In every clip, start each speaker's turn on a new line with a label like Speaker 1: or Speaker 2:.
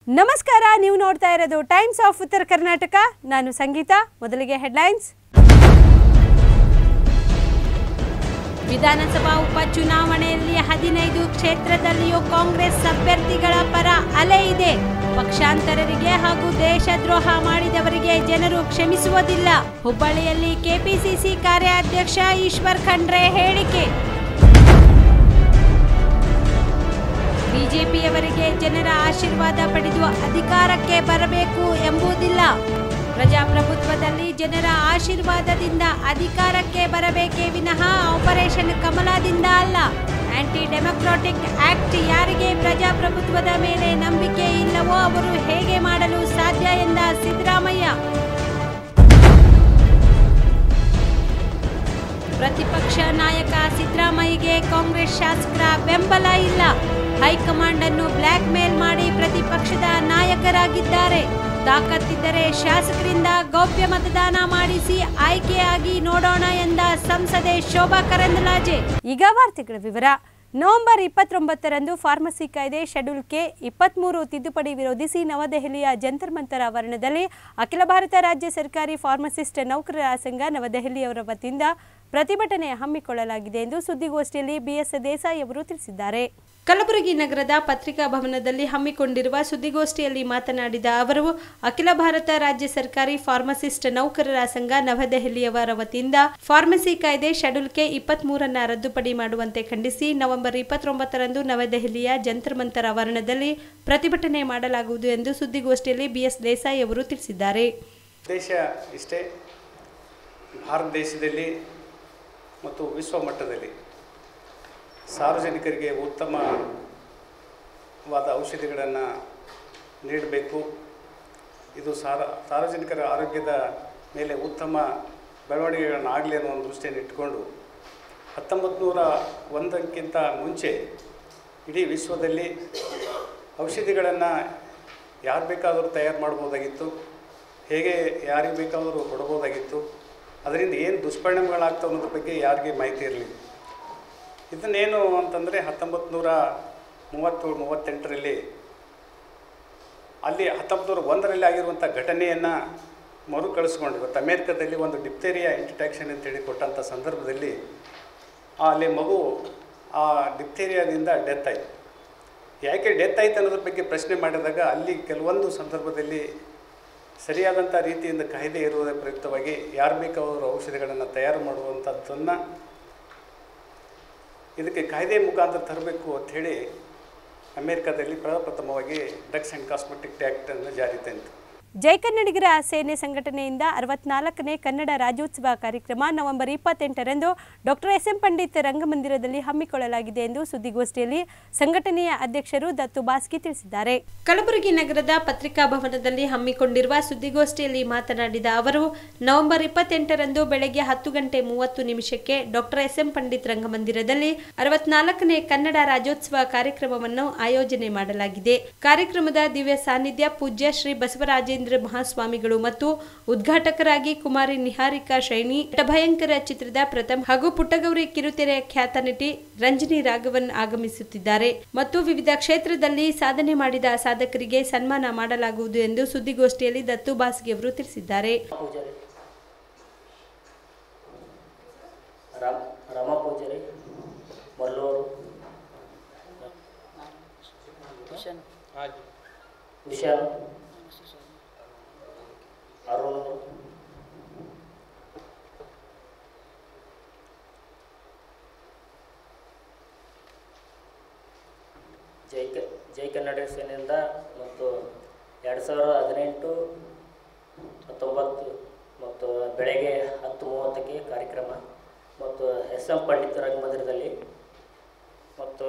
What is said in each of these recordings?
Speaker 1: ನಮಸ್ಕಾರ, ನೀವು ನೋಡ್ತಾ ಇರೋದು ಟೈಮ್ಸ್ ಆಫ್ ಉತ್ತರ ಕರ್ನಾಟಕ. ನಾನು ಸಂಗೀತಾ. ಮೊದಲಿಗೆ ಹೆಡ್ಲೈನ್ಸ್. ವಿಧಾನಸಭಾ ಉಪಚುನಾವಣೆಯಲ್ಲಿ 15 ಕ್ಷೇತ್ರದಲ್ಲಿಯೂ ಕಾಂಗ್ರೆಸ್ ಅಭ್ಯರ್ಥಿಗಳ ಪರ ಅಲೆ ಇದೆ. ಪಕ್ಷಾಂತರರಿಗೆ ಹಾಗೂ ದೇಶದ್ರೋಹ ಮಾಡಿದವರಿಗೆ ಜನರು ಕ್ಷಮಿಸುವುದಿಲ್ಲ. ಹುಬ್ಬಳ್ಳಿಯಲ್ಲಿ ಕೆಪಿಸಿಸಿ ಕಾರ್ಯಾಧ್ಯಕ್ಷ ಈಶ್ವರ್ ಖಂಡ್ರೆ ಹೇಳಿಕೆ. ಬಿಜೆಪಿಯವರಿಗೆ ಜನರ ಆಶೀರ್ವಾದ ಪಡೆದು ಅಧಿಕಾರಕ್ಕೆ ಬರಬೇಕು ಎಂಬುದಿಲ್ಲ. ಪ್ರಜಾಪ್ರಭುತ್ವದಲ್ಲಿ ಜನರ ಆಶೀರ್ವಾದದಿಂದ ಅಧಿಕಾರಕ್ಕೆ ಬರಬೇಕೇ ವಿನಃ ಆಪರೇಷನ್ ಕಮಲದಿಂದ ಅಲ್ಲ. ಆಂಟಿ ಡೆಮೊಕ್ರಾಟಿಕ್ ಆಕ್ಟ್ ಯಾರಿಗೆ ಪ್ರಜಾಪ್ರಭುತ್ವದ ಮೇಲೆ ನಂಬಿಕೆ ಇಲ್ಲವೋ ಅವರು ಹೇಗೆ ಮಾಡಲು ಸಾಧ್ಯ ಎಂದ ಸಿದ್ದರಾಮಯ್ಯ. ಪ್ರತಿಪಕ್ಷ ನಾಯಕ ಸಿದ್ದರಾಮಯ್ಯಗೆ ಕಾಂಗ್ರೆಸ್ ಶಾಸಕರ ಬೆಂಬಲ ಇಲ್ಲ. ಹೈಕಮಾಂಡ್ ಅನ್ನು ಬ್ಲ್ಯಾಕ್ ಮೇಲ್ ಮಾಡಿ ಪ್ರತಿಪಕ್ಷದ ನಾಯಕರಾಗಿದ್ದಾರೆ. ತಾಕತ್ತಿದ್ದರೆ ಶಾಸಕರಿಂದ ಗೌಪ್ಯ ಮತದಾನ ಮಾಡಿಸಿ ಆಯ್ಕೆಯಾಗಿ ನೋಡೋಣ ಎಂದ ಸಂಸದೆ ಶೋಭಾ ಕರಂದ್ಲಾಜೆ. ಈಗ ವಾರ್ತೆಗಳ ವಿವರ. ನವೆಂಬರ್ 29ರಂದು ಫಾರ್ಮಸಿ ಕಾಯ್ದೆ ಶೆಡ್ಯೂಲ್ ಕೆ 23 ತಿದ್ದುಪಡಿ ವಿರೋಧಿಸಿ ನವದೆಹಲಿಯ ಜಂತರ್ ಮಂತರ್ ಆವರಣದಲ್ಲಿ ಅಖಿಲ ಭಾರತ ರಾಜ್ಯ ಸರ್ಕಾರಿ ಫಾರ್ಮಸಿಸ್ಟ್ ನೌಕರರ ಸಂಘ ನವದೆಹಲಿಯವರ ವತಿಯಿಂದ ಪ್ರತಿಭಟನೆ ಹಮ್ಮಿಕೊಳ್ಳಲಾಗಿದೆ ಎಂದು ಸುದ್ದಿಗೋಷ್ಠಿಯಲ್ಲಿ ಬಿಎಸ್ ದೇಸಾಯಿ ಅವರು ತಿಳಿಸಿದ್ದಾರೆ. ಕಲಬುರಗಿ ನಗರದ ಪತ್ರಿಕಾ ಭವನದಲ್ಲಿ ಹಮ್ಮಿಕೊಂಡಿರುವ ಸುದ್ದಿಗೋಷ್ಠಿಯಲ್ಲಿ ಮಾತನಾಡಿದ ಅವರು, ಅಖಿಲ ಭಾರತ ರಾಜ್ಯ ಸರ್ಕಾರಿ ಫಾರ್ಮಸಿಸ್ಟ್ ನೌಕರರ ಸಂಘ ನವದೆಹಲಿಯವರ ವತಿಯಿಂದ ಫಾರ್ಮಸಿ ಕಾಯ್ದೆ ಶೆಡ್ಯೂಲ್ ಕೆ 23ನ್ನು ರದ್ದುಪಡಿ ಮಾಡುವಂತೆ ಖಂಡಿಸಿ ನವೆಂಬರ್ 29ರಂದು ನವದೆಹಲಿಯ ಜಂತರ್ ಮಂತರ್ ಆವರಣದಲ್ಲಿ ಪ್ರತಿಭಟನೆ ಮಾಡಲಾಗುವುದು ಎಂದು ಸುದ್ದಿಗೋಷ್ಠಿಯಲ್ಲಿ ಬಿಎಸ್ ದೇಸಾಯಿ ಅವರು ತಿಳಿಸಿದ್ದಾರೆ.
Speaker 2: ದೇಶ ಇಷ್ಟೇ, ಭಾರತ ದೇಶದಲ್ಲಿ ಮತ್ತು ವಿಶ್ವ ಮಟ್ಟದಲ್ಲಿ ಸಾರ್ವಜನಿಕರಿಗೆ ಉತ್ತಮವಾದ ಔಷಧಿಗಳನ್ನು ನೀಡಬೇಕು. ಇದು ಸಾರ್ವಜನಿಕರ ಆರೋಗ್ಯದ ಮೇಲೆ ಉತ್ತಮ ಬೆಳವಣಿಗೆಗಳನ್ನು ಆಗಲಿ ಅನ್ನೋ ಒಂದು ದೃಷ್ಟಿಯನ್ನು ಇಟ್ಟುಕೊಂಡು 1901ಕ್ಕಿಂತ ಮುಂಚೆ ಇಡೀ ವಿಶ್ವದಲ್ಲಿ ಔಷಧಿಗಳನ್ನು ಯಾರು ಬೇಕಾದರೂ ತಯಾರು ಮಾಡ್ಬೋದಾಗಿತ್ತು, ಹೇಗೆ ಯಾರಿಗೆ ಬೇಕಾದರೂ ಕೊಡ್ಬೋದಾಗಿತ್ತು. ಅದರಿಂದ ಏನು ದುಷ್ಪರಿಣಾಮಗಳಾಗ್ತವೆ ಅನ್ನೋದ್ರ ಬಗ್ಗೆ ಯಾರಿಗೆ ಮಾಹಿತಿ ಇರಲಿಲ್ಲ. ಇದನ್ನೇನು ಅಂತಂದರೆ 1937-38ರಲ್ಲಿ ಅಲ್ಲಿ 1901ರಲ್ಲಿ ಆಗಿರುವಂಥ ಘಟನೆಯನ್ನು ಮರುಕಳಿಸ್ಕೊಂಡು ಇವತ್ತು ಅಮೇರಿಕಾದಲ್ಲಿ ಒಂದು ಡಿಪ್ತೇರಿಯಾ ಇಂಟ್ರಡಕ್ಷನ್ ಅಂತೇಳಿ ಕೊಟ್ಟಂಥ ಸಂದರ್ಭದಲ್ಲಿ ಅಲ್ಲಿ ಮಗು ಆ ಡಿಪ್ತೇರಿಯಾದಿಂದ ಡೆತ್ ಆಯಿತು. ಯಾಕೆ ಡೆತ್ ಆಯಿತು ಅನ್ನೋದ್ರ ಬಗ್ಗೆ ಪ್ರಶ್ನೆ ಮಾಡಿದಾಗ ಅಲ್ಲಿ ಕೆಲವೊಂದು ಸಂದರ್ಭದಲ್ಲಿ ಸರಿಯಾದಂಥ ರೀತಿಯಿಂದ ಕಾಯ್ದೆ ಇರುವುದರ ಪ್ರಯುಕ್ತವಾಗಿ ಯಾರು ಬೇಕಾದರೂ ಔಷಧಿಗಳನ್ನು ತಯಾರು ಮಾಡುವಂಥದ್ದನ್ನು ಇದಕ್ಕೆ ಕಾಯ್ದೆ ಮುಖಾಂತರ ತರಬೇಕು ಅಂಥೇಳಿ ಅಮೇರಿಕಾದಲ್ಲಿ ಪ್ರಪ್ರಥಮವಾಗಿ ಡ್ರಗ್ಸ್ ಆ್ಯಂಡ್ ಕಾಸ್ಮೆಟಿಕ್ ಆ್ಯಕ್ಟನ್ನು ಜಾರಿ ತಂತು.
Speaker 1: ಜೈ ಕನ್ನಡಿಗರ ಸೇನೆ ಸಂಘಟನೆಯಿಂದ 64ನೇ ಕನ್ನಡ ರಾಜ್ಯೋತ್ಸವ ಕಾರ್ಯಕ್ರಮ ನವೆಂಬರ್ 28ರಂದು ಡಾಕ್ಟರ್ ಎಸ್.ಎಂ. ಪಂಡಿತ್ ರಂಗಮಂದಿರದಲ್ಲಿ ಹಮ್ಮಿಕೊಳ್ಳಲಾಗಿದೆ ಎಂದು ಸುದ್ದಿಗೋಷ್ಠಿಯಲ್ಲಿ ಸಂಘಟನೆಯ ಅಧ್ಯಕ್ಷರು ದತ್ತು ಬಾಸ್ಕಿ ತಿಳಿಸಿದ್ದಾರೆ. ಕಲಬುರಗಿ ನಗರದ ಪತ್ರಿಕಾ ಭವನದಲ್ಲಿ ಹಮ್ಮಿಕೊಂಡಿರುವ ಸುದ್ದಿಗೋಷ್ಠಿಯಲ್ಲಿ ಮಾತನಾಡಿದ ಅವರು, ನವೆಂಬರ್ 28ರಂದು ಬೆಳಗ್ಗೆ 10:30 ಡಾಕ್ಟರ್ ಎಸ್.ಎಂ. ಪಂಡಿತ್ ರಂಗಮಂದಿರದಲ್ಲಿ 64ನೇ ಕನ್ನಡ ರಾಜ್ಯೋತ್ಸವ ಕಾರ್ಯಕ್ರಮವನ್ನು ಆಯೋಜನೆ ಮಾಡಲಾಗಿದೆ. ಕಾರ್ಯಕ್ರಮದ ದಿವ್ಯ ಸಾನ್ನಿಧ್ಯ ಪೂಜ್ಯ ಶ್ರೀ ಬಸವರಾಜೇಂದ್ರ ಮಹಾಸ್ವಾಮಿಗಳು ಮತ್ತು ಉದ್ಘಾಟಕರಾಗಿ ಕುಮಾರಿ ನಿಹಾರಿಕಾ ಶೈನಿ, ಭಯಂಕರ ಚಿತ್ರದ ಪ್ರಥಮ್ ಹಾಗೂ ಪುಟ್ಟಗೌರಿ ಕಿರುತೆರೆ ಖ್ಯಾತ ನಟಿ ರಂಜನಿ ರಾಘವನ್ ಆಗಮಿಸುತ್ತಿದ್ದಾರೆ ಮತ್ತು ವಿವಿಧ ಕ್ಷೇತ್ರದಲ್ಲಿ ಸಾಧನೆ ಮಾಡಿದ ಸಾಧಕರಿಗೆ ಸನ್ಮಾನ ಮಾಡಲಾಗುವುದು ಎಂದು ಸುದ್ದಿಗೋಷ್ಠಿಯಲ್ಲಿ ದತ್ತು ಬಾಸ್ಗಿ ಅವರು ತಿಳಿಸಿದ್ದಾರೆ.
Speaker 3: ಜೈ ಕನ್ನಡ ಸೇನೆಯಿಂದ ಮತ್ತು 2018, 19 ಮತ್ತು ಬೆಳಗ್ಗೆ 10:30ಕ್ಕೆ ಕಾರ್ಯಕ್ರಮ ಮತ್ತು ಎಸ್.ಎಂ. ಪಂಡಿತ್ ರಂಗಮಂದಿರದಲ್ಲಿ ಮತ್ತು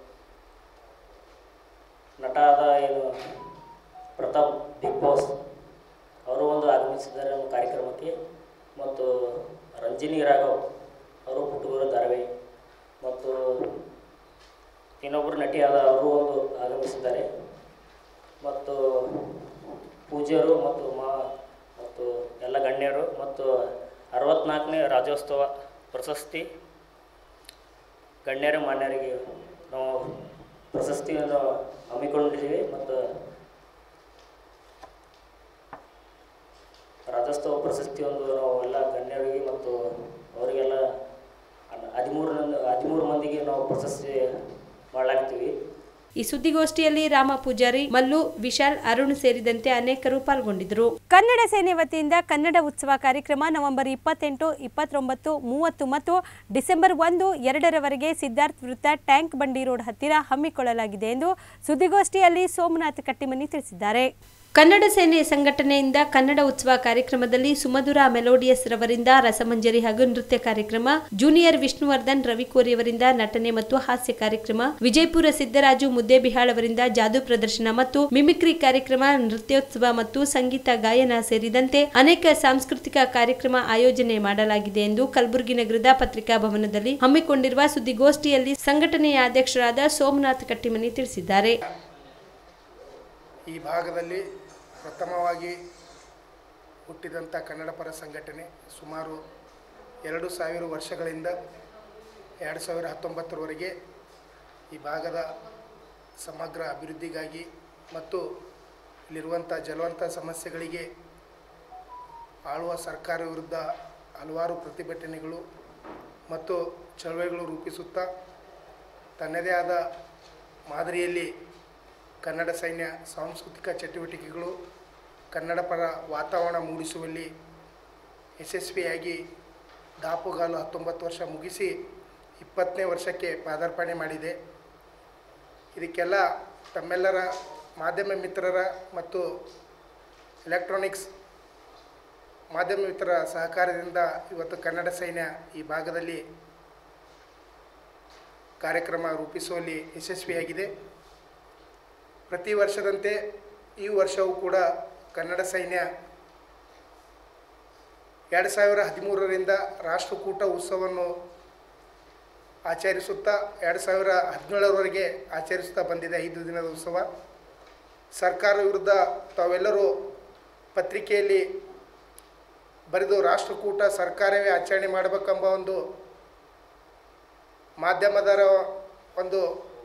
Speaker 3: ನಟ ಆದ ಏನು ಪ್ರತಾಪ್ ಬಿಗ್ ಬಾಸ್ ಅವರು ಒಂದು ಆಗಮಿಸಿದ್ದಾರೆ ನಮ್ಮ ಕಾರ್ಯಕ್ರಮಕ್ಕೆ ಮತ್ತು ರಂಜಿನಿ ರಾಘವ್ ಅವರು ಪುಟ್ಟಗೌರಿ ಧಾರಾವಾಹಿ ಮತ್ತು ಇನ್ನೊಬ್ಬರು ನಟಿಯಾದ ಅವರು ಒಂದು ಆಗಮಿಸಿದ್ದಾರೆ ಮತ್ತು ಪೂಜ್ಯರು ಮತ್ತು ಎಲ್ಲ ಗಣ್ಯರು ಮತ್ತು 64ನೇ ರಾಜ್ಯೋತ್ಸವ ಪ್ರಶಸ್ತಿ ಗಣ್ಯರ ಮಾನ್ಯರಿಗೆ ನಾವು ಪ್ರಶಸ್ತಿಯನ್ನು ಹಮ್ಮಿಕೊಂಡಿದ್ದೀವಿ ಮತ್ತು ರಥೋತ್ಸವ ಪ್ರಶಸ್ತಿ ಒಂದು ನಾವು ಎಲ್ಲ ಗಣ್ಯರಿಗೆ ಮತ್ತು ಅವರಿಗೆಲ್ಲ 13 ಮಂದಿಗೆ ನಾವು ಪ್ರಶಸ್ತಿ ಮಾಡಲಾಗ್ತೀವಿ.
Speaker 1: ಈ ಸುದ್ದಿಗೋಷ್ಠಿಯಲ್ಲಿ ರಾಮ ಪೂಜಾರಿ, ಮಲ್ಲು, ವಿಶಾಲ್, ಅರುಣ್ ಸೇರಿದಂತೆ ಅನೇಕರು ಪಾಲ್ಗೊಂಡಿದ್ದರು. ಕನ್ನಡ ಸೇನೆ ವತಿಯಿಂದ ಕನ್ನಡ ಉತ್ಸವ ಕಾರ್ಯಕ್ರಮ ನವೆಂಬರ್ 28, 29, 30 ಮತ್ತು ಡಿಸೆಂಬರ್ 1, 2ರವರೆಗೆ ಸಿದ್ಧಾರ್ಥ ವೃತ್ತ ಟ್ಯಾಂಕ್ ಬಂಡಿ ರೋಡ್ ಹತ್ತಿರ ಹಮ್ಮಿಕೊಳ್ಳಲಾಗಿದೆ ಎಂದು ಸುದ್ದಿಗೋಷ್ಠಿಯಲ್ಲಿ ಸೋಮನಾಥ್ ಕಟ್ಟಿಮನಿ ತಿಳಿಸಿದ್ದಾರೆ. ಕನ್ನಡ ಸೇನೆ ಸಂಘಟನೆಯಿಂದ ಕನ್ನಡ ಉತ್ಸವ ಕಾರ್ಯಕ್ರಮದಲ್ಲಿ ಸುಮಧುರ ಮೆಲೋಡಿಯಸ್ ರವರಿಂದ ರಸಮಂಜರಿ ಹಾಗೂ ನೃತ್ಯ ಕಾರ್ಯಕ್ರಮ, ಜೂನಿಯರ್ ವಿಷ್ಣುವರ್ಧನ್ ರವಿಕೋರಿಯವರಿಂದ ನಟನೆ ಮತ್ತು ಹಾಸ್ಯ ಕಾರ್ಯಕ್ರಮ, ವಿಜಯಪುರ ಸಿದ್ದರಾಜು ಮುದ್ದೇಬಿಹಾಳ್ ಅವರಿಂದ ಜಾದೂ ಪ್ರದರ್ಶನ ಮತ್ತು ಮಿಮಿಕ್ರಿ ಕಾರ್ಯಕ್ರಮ, ನೃತ್ಯೋತ್ಸವ ಮತ್ತು ಸಂಗೀತ ಗಾಯನ ಸೇರಿದಂತೆ ಅನೇಕ ಸಾಂಸ್ಕೃತಿಕ ಕಾರ್ಯಕ್ರಮ ಆಯೋಜನೆ ಮಾಡಲಾಗಿದೆ ಎಂದು ಕಲಬುರಗಿ ನಗರದ ಪತ್ರಿಕಾ ಭವನದಲ್ಲಿ ಹಮ್ಮಿಕೊಂಡಿರುವ ಸುದ್ದಿಗೋಷ್ಠಿಯಲ್ಲಿ ಸಂಘಟನೆಯ ಅಧ್ಯಕ್ಷರಾದ ಸೋಮನಾಥ್ ಕಟ್ಟಿಮನಿ ತಿಳಿಸಿದ್ದಾರೆ.
Speaker 4: ಈ ಭಾಗದಲ್ಲಿ ಪ್ರಥಮವಾಗಿ ಹುಟ್ಟಿದಂಥ ಕನ್ನಡ ಪರ ಸಂಘಟನೆ ಸುಮಾರು 2000 ವರ್ಷಗಳಿಂದ 2019ರವರೆಗೆ ಈ ಭಾಗದ ಸಮಗ್ರ ಅಭಿವೃದ್ಧಿಗಾಗಿ ಮತ್ತು ಇಲ್ಲಿರುವಂಥ ಜಲವಂತ ಸಮಸ್ಯೆಗಳಿಗೆ ಆಳುವ ಸರ್ಕಾರ ವಿರುದ್ಧ ಹಲವಾರು ಪ್ರತಿಭಟನೆಗಳು ಮತ್ತು ಚಳವಳಿಗಳು ರೂಪಿಸುತ್ತಾ ತನ್ನದೇ ಆದ ಮಾದರಿಯಲ್ಲಿ ಕನ್ನಡ ಸೈನ್ಯ ಸಾಂಸ್ಕೃತಿಕ ಚಟುವಟಿಕೆಗಳು ಕನ್ನಡ ಪರ ವಾತಾವರಣ ಮೂಡಿಸುವಲ್ಲಿ ಯಶಸ್ವಿಯಾಗಿ ದಾಪುಗಾಲು 19 ವರ್ಷ ಮುಗಿಸಿ 20ನೇ ವರ್ಷಕ್ಕೆ ಪಾದಾರ್ಪಣೆ ಮಾಡಿದೆ. ಇದಕ್ಕೆಲ್ಲ ತಮ್ಮೆಲ್ಲರ ಮಾಧ್ಯಮ ಮಿತ್ರರ ಮತ್ತು ಎಲೆಕ್ಟ್ರಾನಿಕ್ಸ್ ಮಾಧ್ಯಮ ಮಿತ್ರರ ಸಹಕಾರದಿಂದ ಇವತ್ತು ಕನ್ನಡ ಸೈನ್ಯ ಈ ಭಾಗದಲ್ಲಿ ಕಾರ್ಯಕ್ರಮ ರೂಪಿಸುವಲ್ಲಿ ಯಶಸ್ವಿಯಾಗಿದೆ. ಪ್ರತಿ ವರ್ಷದಂತೆ ಈ ವರ್ಷವೂ ಕೂಡ ಕನ್ನಡ ಸೈನ್ಯ 2013ರಿಂದ ರಾಷ್ಟ್ರಕೂಟ ಉತ್ಸವವನ್ನು ಆಚರಿಸುತ್ತಾ 2017ರವರೆಗೆ ಆಚರಿಸುತ್ತಾ ಬಂದಿದೆ. 5 ದಿನದ ಉತ್ಸವ. ಸರ್ಕಾರ ವಿರುದ್ಧ ತಾವೆಲ್ಲರೂ ಪತ್ರಿಕೆಯಲ್ಲಿ ಬರೆದು ರಾಷ್ಟ್ರಕೂಟ ಸರ್ಕಾರವೇ ಆಚರಣೆ ಮಾಡಬೇಕೆಂಬ ಒಂದು ಮಾಧ್ಯಮದರ ಒಂದು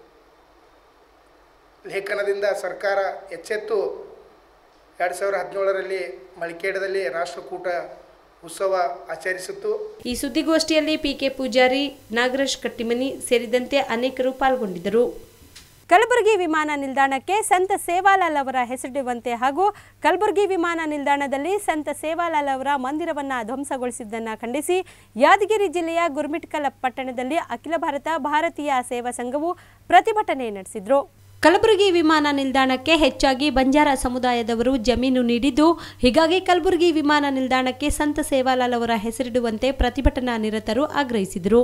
Speaker 4: ಲೇಖನದಿಂದ ಸರ್ಕಾರ ಎಚ್ಚೆತ್ತು 2017ರಲ್ಲಿ ಮಳಿಕೇಡದಲ್ಲಿ ರಾಷ್ಟ್ರಕೂಟ ಉತ್ಸವ ಆಚರಿಸಿತು.
Speaker 1: ಈ ಸುದ್ದಿಗೋಷ್ಠಿಯಲ್ಲಿ ಪಿಕೆ ಪೂಜಾರಿ, ನಾಗರಾಜ್ ಕಟ್ಟಿಮನಿ ಸೇರಿದಂತೆ ಅನೇಕರು ಪಾಲ್ಗೊಂಡಿದ್ದರು. ಕಲಬುರಗಿ ವಿಮಾನ ನಿಲ್ದಾಣಕ್ಕೆ ಸಂತ ಸೇವಾಲಾಲ್ ಅವರ ಹೆಸರಿಡುವಂತೆ ಹಾಗೂ ಕಲಬುರಗಿ ವಿಮಾನ ನಿಲ್ದಾಣದಲ್ಲಿ ಸಂತ ಸೇವಾಲಾಲ್ ಅವರ ಮಂದಿರವನ್ನು ಧ್ವಂಸಗೊಳಿಸಿದ್ದನ್ನು ಖಂಡಿಸಿ ಯಾದಗಿರಿ ಜಿಲ್ಲೆಯ ಗುರ್ಮಿಟ್ಕಲ್ ಪಟ್ಟಣದಲ್ಲಿ ಅಖಿಲ ಭಾರತ ಭಾರತೀಯ ಸೇವಾ ಸಂಘವು ಪ್ರತಿಭಟನೆ ನಡೆಸಿದರು. ಕಲಬುರಗಿ ವಿಮಾನ ನಿಲ್ದಾಣಕ್ಕೆ ಹೆಚ್ಚಾಗಿ ಬಂಜಾರ ಸಮುದಾಯದವರು ಜಮೀನು ನೀಡಿದ್ದು, ಹೀಗಾಗಿ ಕಲಬುರಗಿ ವಿಮಾನ ನಿಲ್ದಾಣಕ್ಕೆ ಸಂತ ಸೇವಾಲಾಲ್ ಅವರ ಹೆಸರಿಡುವಂತೆ ಪ್ರತಿಭಟನಾ ನಿರತರು ಆಗ್ರಹಿಸಿದರು.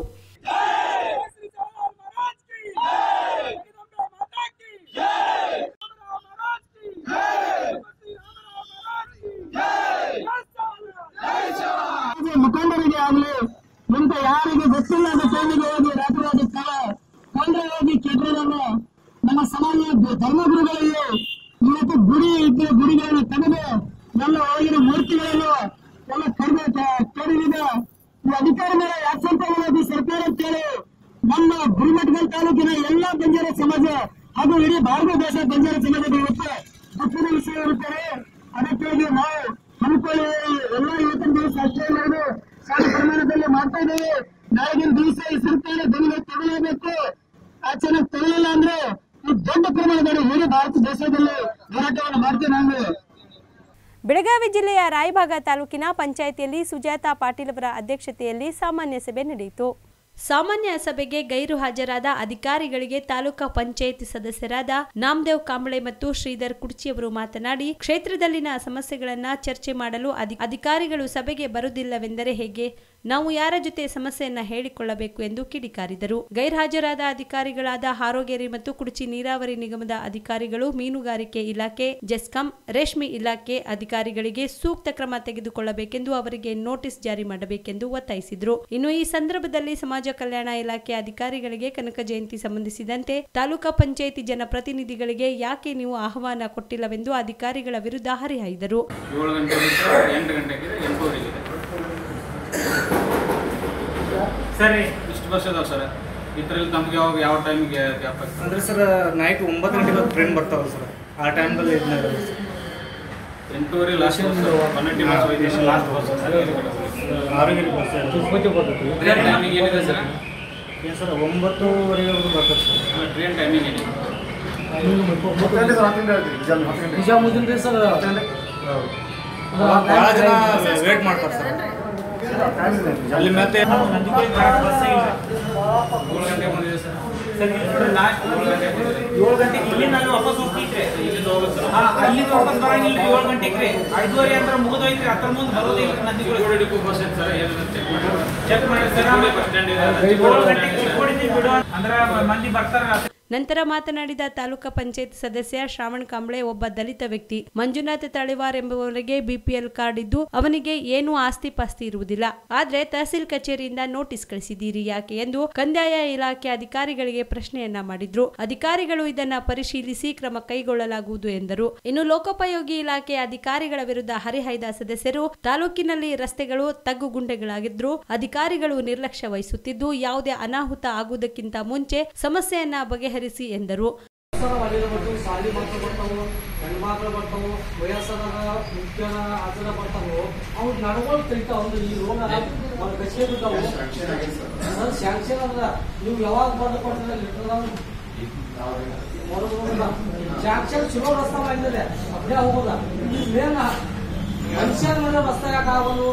Speaker 5: ಮುಖಂಡರಿಗೆ ಆಗಲಿ ಇಂಥ ಯಾರಿಗೆ ಗೊತ್ತಿಲ್ಲದ ಟೈಮಿಗೆ ಹೋಗಿ ರಾತ್ರಿ ಹೋಗಿ ಕೆಟ್ಟರನ್ನು ನಮ್ಮ ಸಮಾಜ ಧರ್ಮಗುರುಗಳಿಗೆ ಇವತ್ತು ಗುಡಿ ಇದ್ದ ಗುಡಿಗಳನ್ನು ತೆಗೆದು ಎಲ್ಲ ಹೋಗಿರೋ ಮೂರ್ತಿಗಳನ್ನು ಎಲ್ಲ ಕಡಿದಿದೆ. ಈ ಅಧಿಕಾರಿ ಮೇಲೆ ಯಾಕೆ ಸರ್ಕಾರ ಅಂತೇಳಿ ನಮ್ಮ ಗುರುಮಠಗಲ್ ತಾಲೂಕಿನ ಎಲ್ಲ ಬಂಜಾರ ಸಮಾಜ ಹಾಗೂ ಇಡೀ ಭಾರತ ದೇಶ ಬಂಜಾರ ಸಮಾಜದ ಇವತ್ತು ದುಃಖದ ವಿಷಯ ಇರುತ್ತಾರೆ. ಅದಕ್ಕಾಗಿ ನಾವು ಹಮ್ಮಿಕೊಳ್ಳಿ ಎಲ್ಲ ಇವತ್ತಿನ ದಿವಸ ಅಷ್ಟೇ ನಾವು ಸಾಲ ಪ್ರಮಾಣದಲ್ಲಿ ಮಾಡ್ತಾ ಇದ್ದೇವೆ. ನಾಳಿನ ದಿವಸ ಈ ಸರ್ಕಾರ ಧ್ವನಿಗೆ ತಗೊಳ್ಳಬೇಕು. ಆ ಚೆನ್ನಾಗಿ ತಗೊಳ್ಳಿಲ್ಲ ಅಂದ್ರೆ ಈ ದೊಡ್ಡ ಪ್ರಮಾಣದಲ್ಲಿ ಇಡೀ ಭಾರತ ದೇಶದಲ್ಲಿ ಹೋರಾಟವನ್ನು ಮಾಡ್ತೇವೆ ನಾವು.
Speaker 1: ಬೆಳಗಾವಿ ಜಿಲ್ಲೆಯ ರಾಯಭಾಗ ತಾಲೂಕಿನ ಪಂಚಾಯಿತಿಯಲ್ಲಿ ಸುಜಾತಾ ಪಾಟೀಲ್ ಅವರ ಅಧ್ಯಕ್ಷತೆಯಲ್ಲಿ ಸಾಮಾನ್ಯ ಸಭೆ ನಡೆಯಿತು. ಸಾಮಾನ್ಯ ಸಭೆಗೆ ಗೈರು ಹಾಜರಾದ ಅಧಿಕಾರಿಗಳಿಗೆ ತಾಲೂಕಾ ಪಂಚಾಯಿತಿ ಸದಸ್ಯರಾದ ನಾಮದೇವ್ ಕಾಂಬಳೆ ಮತ್ತು ಶ್ರೀಧರ್ ಕುಡ್ಚಿಯವರು ಮಾತನಾಡಿ, ಕ್ಷೇತ್ರದಲ್ಲಿನ ಸಮಸ್ಯೆಗಳನ್ನ ಚರ್ಚೆ ಮಾಡಲು ಅಧಿಕಾರಿಗಳು ಸಭೆಗೆ ಬರುವುದಿಲ್ಲವೆಂದರೆ ಹೇಗೆ? ನಾವು ಯಾರ ಜೊತೆ ಸಮಸ್ಯೆಯನ್ನ ಹೇಳಿಕೊಳ್ಳಬೇಕು ಎಂದು ಕಿಡಿಕಾರಿದರು. ಗೈರ್ಹಾಜರಾದ ಅಧಿಕಾರಿಗಳಾದ ಹಾರೋಗೇರಿ ಮತ್ತು ಕುಡ್ಚಿ ನೀರಾವರಿ ನಿಗಮದ ಅಧಿಕಾರಿಗಳು, ಮೀನುಗಾರಿಕೆ ಇಲಾಖೆ, ಜೆಸ್ಕಾಂ, ರೇಷ್ಮೆ ಇಲಾಖೆ ಅಧಿಕಾರಿಗಳಿಗೆ ಸೂಕ್ತ ಕ್ರಮ ತೆಗೆದುಕೊಳ್ಳಬೇಕೆಂದು ಅವರಿಗೆ ನೋಟಿಸ್ ಜಾರಿ ಮಾಡಬೇಕೆಂದು ಒತ್ತಾಯಿಸಿದರು. ಇನ್ನು ಈ ಸಂದರ್ಭದಲ್ಲಿ ಸಮಾಜ ಕಲ್ಯಾಣ ಇಲಾಖೆ ಅಧಿಕಾರಿಗಳಿಗೆ ಕನಕ ಜಯಂತಿ ಸಂಬಂಧಿಸಿದಂತೆ ತಾಲೂಕಾ ಪಂಚಾಯಿತಿ ಜನಪ್ರತಿನಿಧಿಗಳಿಗೆ ಯಾಕೆ ನೀವು ಆಹ್ವಾನ ಕೊಟ್ಟಿಲ್ಲವೆಂದು ಅಧಿಕಾರಿಗಳ ವಿರುದ್ಧ ಹರಿಹಾಯ್ದರು.
Speaker 6: 7 ಗಂಟೆಗೆ 8 ಗಂಟೆಗೆ ಸರಿ ಇಷ್ಟು ಬಸ್ ಅದಾವ ಸರ್. ಇದರಲ್ಲಿ ನಮ್ಗೆ ಯಾವ ಟೈಮಿಗೆ ಗ್ಯಾಪ್ ಆಗ್ತದೆ
Speaker 7: ಅಂದರೆ ಸರ್ ನೈಟ್ 9 ಗಂಟೆಗೆ ಟ್ರೈನ್ ಬರ್ತಾವಲ್ಲ ಸರ್, ಆ ಟೈಮ್ದಲ್ಲಿ
Speaker 6: 8ನೇ ಲಾಸ್ಟ್ ಕಮ್ಯುನಿಟಿ ಬಸ್ ಹೋಯ್ತು ಲಾಸ್ಟ್ ಬಸ್
Speaker 7: ಆರೋಗ್ಯ ಬಸ್
Speaker 6: ಟೈಮಿಂಗ್ ಏನಿದೆ ಸರ್?
Speaker 7: ಸರ್ 9:30 ಬರ್ತದೆ ಸರ್.
Speaker 6: ಟ್ರೈನ್ ಟೈಮಿಂಗ್ ಏನಿದೆ?
Speaker 7: ನಿಜಾಮುದ್ದೀನ್ ರೀ ಸರ್. ಭಾಳ ಜನ ವೇಟ್ ಮಾಡ್ತಾರೆ ಸರ್ ಅಲ್ಲಿ. ಮತ್ತೆ
Speaker 6: 7 ಗಂಟೆಗೆ ಬಂದಿದೆ ಸರ್.
Speaker 7: ಲಾಸ್ಟ್ 7 ಗಂಟೆಗೆ ಇಲ್ಲಿ ನಾನು ವಾಪಸ್ ಹೋಗ್ತಿದ್ದೆ.
Speaker 6: ಇಲ್ಲಿಂದ ಹೋಗೋದು ಸರ್.
Speaker 7: ಅಲ್ಲಿ ವಾಪಸ್ ಬರಂಗಿಲ್ಲ 7 ಗಂಟೆಗೆ ರೀ. 5:30 ಅಂದ್ರೆ ಮುಗಿದೋಯ್ತು. ಅದ್ರ ಮುಂದೆ ಬರೋದಿಲ್ಲ ನಂದಿಗೋಡಿ.
Speaker 6: ಚಿಕ್ಕೋಡಿಗೂ ಬಸ್ ಐತೆ ಸರ್. ಏನಿದೆ ಚೆಕ್ ಮಾಡಿ
Speaker 7: ಚೆಕ್ ಮಾಡಿ ಸರ್.
Speaker 6: ಬಸ್ ಸ್ಟ್ಯಾಂಡ್ ಇದೆ.
Speaker 7: 7 ಗಂಟೆಗೆ ಚಿಕ್ಕೋಡಿಗೆ ಬಿಡು ಅಂದ್ರೆ ಮಂದಿ ಬರ್ತಾರೆ.
Speaker 1: ನಂತರ ಮಾತನಾಡಿದ ತಾಲೂಕಾ ಪಂಚಾಯತ್ ಸದಸ್ಯ ಶ್ರಾವಣ್ ಕಾಂಬ್ಳೆ, ಒಬ್ಬ ದಲಿತ ವ್ಯಕ್ತಿ ಮಂಜುನಾಥ್ ತಳಿವಾರ್ ಎಂಬುವವರಿಗೆ ಬಿಪಿಎಲ್ ಕಾರ್ಡ್ ಇದ್ದು ಅವನಿಗೆ ಏನೂ ಆಸ್ತಿ ಪಾಸ್ತಿ ಇರುವುದಿಲ್ಲ. ಆದ್ರೆ ತಹಸೀಲ್ ಕಚೇರಿಯಿಂದ ನೋಟಿಸ್ ಕಳಿಸಿದ್ದೀರಿ ಯಾಕೆ ಎಂದು ಕಂದಾಯ ಇಲಾಖೆ ಅಧಿಕಾರಿಗಳಿಗೆ ಪ್ರಶ್ನೆಯನ್ನ ಮಾಡಿದ್ರು. ಅಧಿಕಾರಿಗಳು ಇದನ್ನ ಪರಿಶೀಲಿಸಿ ಕ್ರಮ ಕೈಗೊಳ್ಳಲಾಗುವುದು ಎಂದರು. ಇನ್ನು ಲೋಕೋಪಯೋಗಿ ಇಲಾಖೆ ಅಧಿಕಾರಿಗಳ ವಿರುದ್ಧ ಹರಿಹಾಯ್ದ ಸದಸ್ಯರು, ತಾಲೂಕಿನಲ್ಲಿ ರಸ್ತೆಗಳು ತಗ್ಗುಗುಂಡೆಗಳಾಗಿದ್ರು, ಅಧಿಕಾರಿಗಳು ನಿರ್ಲಕ್ಷ್ಯ ವಹಿಸುತ್ತಿದ್ದು ಯಾವುದೇ ಅನಾಹುತ ಆಗುವುದಕ್ಕಿಂತ ಮುಂಚೆ ಸಮಸ್ಯೆಯನ್ನ ಬಗೆಹರಿಸಿ ಎಂದರು.
Speaker 8: ಶಾಲಿ ಮಾತ್ರ ಬರ್ತಾವು, ಹೆಣ್ಮಾತ್ರ ಬರ್ತಾವು, ವಯಸ್ಸರ ಮುಖ್ಯ ಆಚರ ಬರ್ತಾವು. ಅವ್ರು ನಡ್ಕೊಂಡು ಕಲಿತಾವ. ಈ ರೋಗ ಅವ್ರು ಕಚೇರಿ ಬಿಡ್ತಾವು. ಸ್ಯಾಂಕ್ಷನ್ ಅದ. ನೀವು ಯಾವಾಗ ಬಂದು ಕೊಡ್ತಾರೆ ಲಿಟರ್ ಸ್ಯಾಂಕ್ಷನ್ ಚಲೋ ರಸ್ತೆ ಮಾಡಿದ್ರೆ ಅದೇ ಹೋಗೋದ. ಮೇನ್ ಮನುಷ್ಯನ ಮೇಲೆ ರಸ್ತೆ ಯಾಕೆ ಆಗೋದು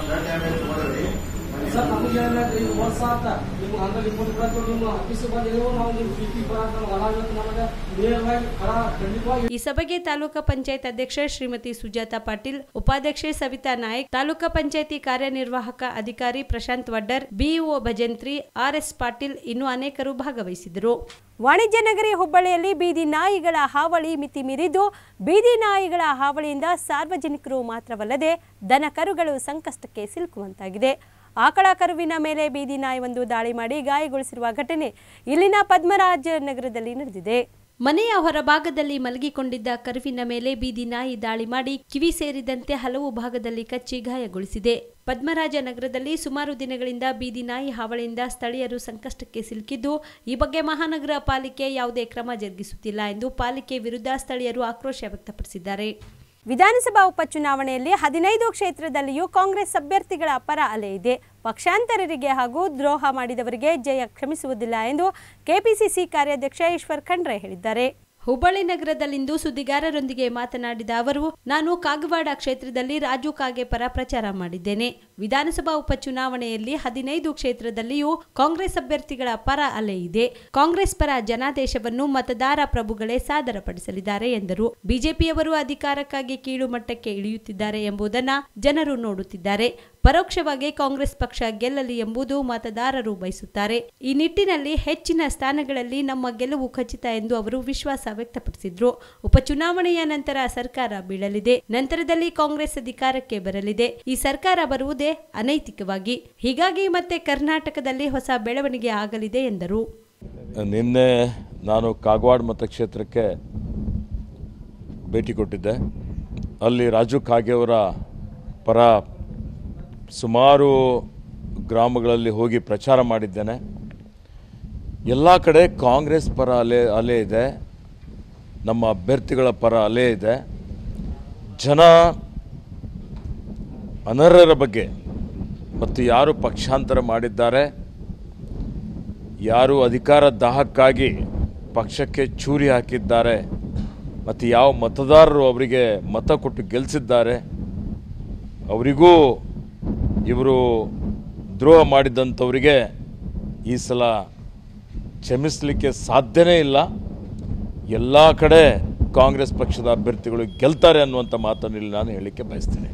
Speaker 8: ಸರ್? ನಮಗೆ ವರ್ಷ ಆತ ನಿಮ್ಗೆ ಹಂಗ ರಿಪೋರ್ಟ್ ಬರತ್ತು. ನಿಮ್ಮ ಆಫೀಸ್ ಬಂದಿರೋ ನಾವು ನಿಮ್ಮ BP ಬರತ್ತ ನಮಗೆ ನೇರವಾಗಿ ಖಂಡಿತವಾಗಿ.
Speaker 1: ಈ ಸಭೆಗೆ ತಾಲೂಕಾ ಪಂಚಾಯತ್ ಅಧ್ಯಕ್ಷೆ ಶ್ರೀಮತಿ ಸುಜಾತಾ ಪಾಟೀಲ್, ಉಪಾಧ್ಯಕ್ಷೆ ಸವಿತಾ ನಾಯಕ್, ತಾಲೂಕಾ ಪಂಚಾಯತಿ ಕಾರ್ಯನಿರ್ವಾಹಕ ಅಧಿಕಾರಿ ಪ್ರಶಾಂತ್ ವಡ್ಡರ್, BEO ಭಜಂತ್ರಿ, RS ಪಾಟೀಲ್ ಇನ್ನೂ ಅನೇಕರು ಭಾಗವಹಿಸಿದರು. ವಾಣಿಜ್ಯ ನಗರಿ ಹುಬ್ಬಳ್ಳಿಯಲ್ಲಿ ಬೀದಿ ನಾಯಿಗಳ ಹಾವಳಿ ಮಿತಿ ಮೀರಿದ್ದು, ಬೀದಿ ನಾಯಿಗಳ ಹಾವಳಿಯಿಂದ ಸಾರ್ವಜನಿಕರು ಮಾತ್ರವಲ್ಲದೆ ದನ ಕರುಗಳು ಸಂಕಷ್ಟಕ್ಕೆ ಸಿಲುಕುವಂತಾಗಿದೆ. ಆಕಳ ಕರುವಿನ ಮೇಲೆ ಬೀದಿ ನಾಯಿಯೊಂದು ದಾಳಿ ಮಾಡಿ ಗಾಯಗೊಳಿಸಿರುವ ಘಟನೆ ಇಲ್ಲಿನ ಪದ್ಮರಾಜ ನಗರದಲ್ಲಿ ನಡೆದಿದೆ. ಮನೆಯ ಹೊರಭಾಗದಲ್ಲಿ ಮಲಗಿಕೊಂಡಿದ್ದ ಕರುವಿನ ಮೇಲೆ ಬೀದಿ ನಾಯಿ ದಾಳಿ ಮಾಡಿ ಕಿವಿ ಸೇರಿದಂತೆ ಹಲವು ಭಾಗದಲ್ಲಿ ಕಚ್ಚಿ ಗಾಯಗೊಳಿಸಿದೆ. ಪದ್ಮರಾಜ ನಗರದಲ್ಲಿ ಸುಮಾರು ದಿನಗಳಿಂದ ಬೀದಿ ನಾಯಿ ಹಾವಳಿಯಿಂದ ಸ್ಥಳೀಯರು ಸಂಕಷ್ಟಕ್ಕೆ ಸಿಲುಕಿದ್ದು, ಈ ಬಗ್ಗೆ ಮಹಾನಗರ ಪಾಲಿಕೆ ಯಾವುದೇ ಕ್ರಮ ಜರುಗಿಸುತ್ತಿಲ್ಲ ಎಂದು ಪಾಲಿಕೆ ವಿರುದ್ಧ ಸ್ಥಳೀಯರು ಆಕ್ರೋಶ ವ್ಯಕ್ತಪಡಿಸಿದ್ದಾರೆ. ವಿಧಾನಸಭಾ ಉಪಚುನಾವಣೆಯಲ್ಲಿ 15 ಕ್ಷೇತ್ರದಲ್ಲಿಯೂ ಕಾಂಗ್ರೆಸ್ ಅಭ್ಯರ್ಥಿಗಳ ಪರ ಅಲೆ ಇದೆ. ಪಕ್ಷಾಂತರರಿಗೆ ಹಾಗೂ ದ್ರೋಹ ಮಾಡಿದವರಿಗೆ ಜಯ ಕ್ಷಮಿಸುವುದಿಲ್ಲ ಎಂದು ಕೆಪಿಸಿಸಿ ಕಾರ್ಯಾಧ್ಯಕ್ಷ ಈಶ್ವರ್ ಖಂಡ್ರೆ ಹೇಳಿದ್ದಾರೆ. ಹುಬ್ಬಳ್ಳಿ ನಗರದಲ್ಲಿಂದು ಸುದ್ದಿಗಾರರೊಂದಿಗೆ ಮಾತನಾಡಿದ ಅವರು, ನಾನು ಕಾಗವಾಡ ಕ್ಷೇತ್ರದಲ್ಲಿ ರಾಜು ಕಾಗೆ ಪರ ಪ್ರಚಾರ ಮಾಡಿದ್ದೇನೆ. ವಿಧಾನಸಭಾ ಉಪಚುನಾವಣೆಯಲ್ಲಿ 15 ಕ್ಷೇತ್ರದಲ್ಲಿಯೂ ಕಾಂಗ್ರೆಸ್ ಅಭ್ಯರ್ಥಿಗಳ ಪರ ಅಲೆ ಇದೆ. ಕಾಂಗ್ರೆಸ್ ಪರ ಜನಾದೇಶವನ್ನು ಮತದಾರ ಪ್ರಭುಗಳೇ ಸಾದರಪಡಿಸಲಿದ್ದಾರೆ ಎಂದರು. ಬಿಜೆಪಿಯವರು ಅಧಿಕಾರಕ್ಕಾಗಿ ಕೀಳು ಮಟ್ಟಕ್ಕೆ ಇಳಿಯುತ್ತಿದ್ದಾರೆ ಎಂಬುದನ್ನು ಜನರು ನೋಡುತ್ತಿದ್ದಾರೆ. ಪರೋಕ್ಷವಾಗಿ ಕಾಂಗ್ರೆಸ್ ಪಕ್ಷ ಗೆಲ್ಲಲಿ ಎಂಬುದು ಮತದಾರರು ಬಯಸುತ್ತಾರೆ. ಈ ನಿಟ್ಟಿನಲ್ಲಿ ಹೆಚ್ಚಿನ ಸ್ಥಾನಗಳಲ್ಲಿ ನಮ್ಮ ಗೆಲುವು ಖಚಿತ ಎಂದು ಅವರು ವಿಶ್ವಾಸ ವ್ಯಕ್ತಪಡಿಸಿದ್ರು. ಉಪಚುನಾವಣೆಯ ನಂತರ ಸರ್ಕಾರ ಬೀಳಲಿದೆ. ನಂತರದಲ್ಲಿ ಕಾಂಗ್ರೆಸ್ ಅಧಿಕಾರಕ್ಕೆ ಬರಲಿದೆ. ಈ ಸರ್ಕಾರ ಬರುವುದೇ ಅನೈತಿಕವಾಗಿ. ಹೀಗಾಗಿ ಮತ್ತೆ ಕರ್ನಾಟಕದಲ್ಲಿ ಹೊಸ ಬೆಳವಣಿಗೆ ಆಗಲಿದೆ ಎಂದರು.
Speaker 9: ನಿನ್ನೆ ನಾನು ಕಾಗವಾಡ ಮತಕ್ಷೇತ್ರಕ್ಕೆ ಭೇಟಿ ಕೊಟ್ಟಿದ್ದೆ. ಅಲ್ಲಿ ರಾಜು ಕಾಗೆಯವರ ಪರ ಸುಮಾರು ಗ್ರಾಮಗಳಲ್ಲಿ ಹೋಗಿ ಪ್ರಚಾರ ಮಾಡಿದ್ದೇನೆ. ಎಲ್ಲ ಕಡೆ ಕಾಂಗ್ರೆಸ್ ಪರ ಅಲೆ ಇದೆ, ನಮ್ಮ ಅಭ್ಯರ್ಥಿಗಳ ಪರ ಅಲೆ ಇದೆ. ಜನ ಅನರ್ಹರ ಬಗ್ಗೆ ಮತ್ತು ಯಾರು ಪಕ್ಷಾಂತರ ಮಾಡಿದ್ದಾರೆ, ಯಾರು ಅಧಿಕಾರ ದಾಹಕ್ಕಾಗಿ ಪಕ್ಷಕ್ಕೆ ಚೂರಿ ಹಾಕಿದ್ದಾರೆ ಮತ್ತು ಯಾವ ಮತದಾರರು ಅವರಿಗೆ ಮತ ಕೊಟ್ಟು ಗೆಲ್ಲಿಸಿದ್ದಾರೆ, ಅವರಿಗೂ ಇವರು ದ್ರೋಹ ಮಾಡಿದಂಥವರಿಗೆ ಈ ಸಲ ಕ್ಷಮಿಸಲಿಕ್ಕೆ ಸಾಧ್ಯನೇ ಇಲ್ಲ. ಎಲ್ಲ ಕಡೆ ಕಾಂಗ್ರೆಸ್ ಪಕ್ಷದ ಅಭ್ಯರ್ಥಿಗಳು ಗೆಲ್ತಾರೆ ಅನ್ನುವಂಥ ಮಾತನ್ನು ಇಲ್ಲಿ ನಾನು ಹೇಳಲಿಕ್ಕೆ ಬಯಸ್ತೇನೆ.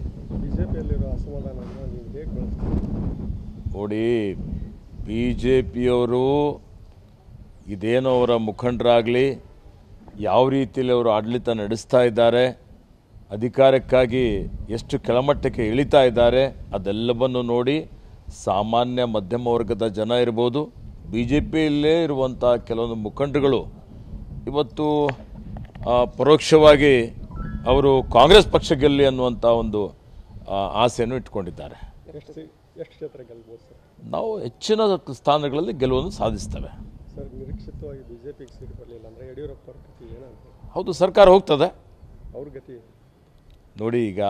Speaker 9: ನೋಡಿ, BJPಯವರು ಇದೇನೋ ಅವರ ಮುಖಂಡರಾಗಲಿ ಯಾವ ರೀತಿಯಲ್ಲಿ ಅವರು ಆಡಳಿತ ನಡೆಸ್ತಾ ಇದ್ದಾರೆ, ಅಧಿಕಾರಕ್ಕಾಗಿ ಎಷ್ಟು ಕೆಳಮಟ್ಟಕ್ಕೆ ಇಳಿತಾ ಇದ್ದಾರೆ, ಅದೆಲ್ಲವನ್ನು ನೋಡಿ ಸಾಮಾನ್ಯ ಮಧ್ಯಮ ವರ್ಗದ ಜನ ಇರ್ಬೋದು, BJPಯಲ್ಲೇ ಇರುವಂಥ ಕೆಲವೊಂದು ಮುಖಂಡರುಗಳು ಇವತ್ತು ಪರೋಕ್ಷವಾಗಿ ಅವರು ಕಾಂಗ್ರೆಸ್ ಪಕ್ಷ ಗೆಲ್ಲಿ ಅನ್ನುವಂಥ ಒಂದು ಆಸೆಯನ್ನು ಇಟ್ಕೊಂಡಿದ್ದಾರೆ. ನಾವು ಹೆಚ್ಚಿನ ಸ್ಥಾನಗಳಲ್ಲಿ ಗೆಲುವನ್ನು ಸಾಧಿಸ್ತೇವೆ. ಹೌದು, ಸರ್ಕಾರ ಹೋಗ್ತದೆ. ನೋಡಿ, ಈಗ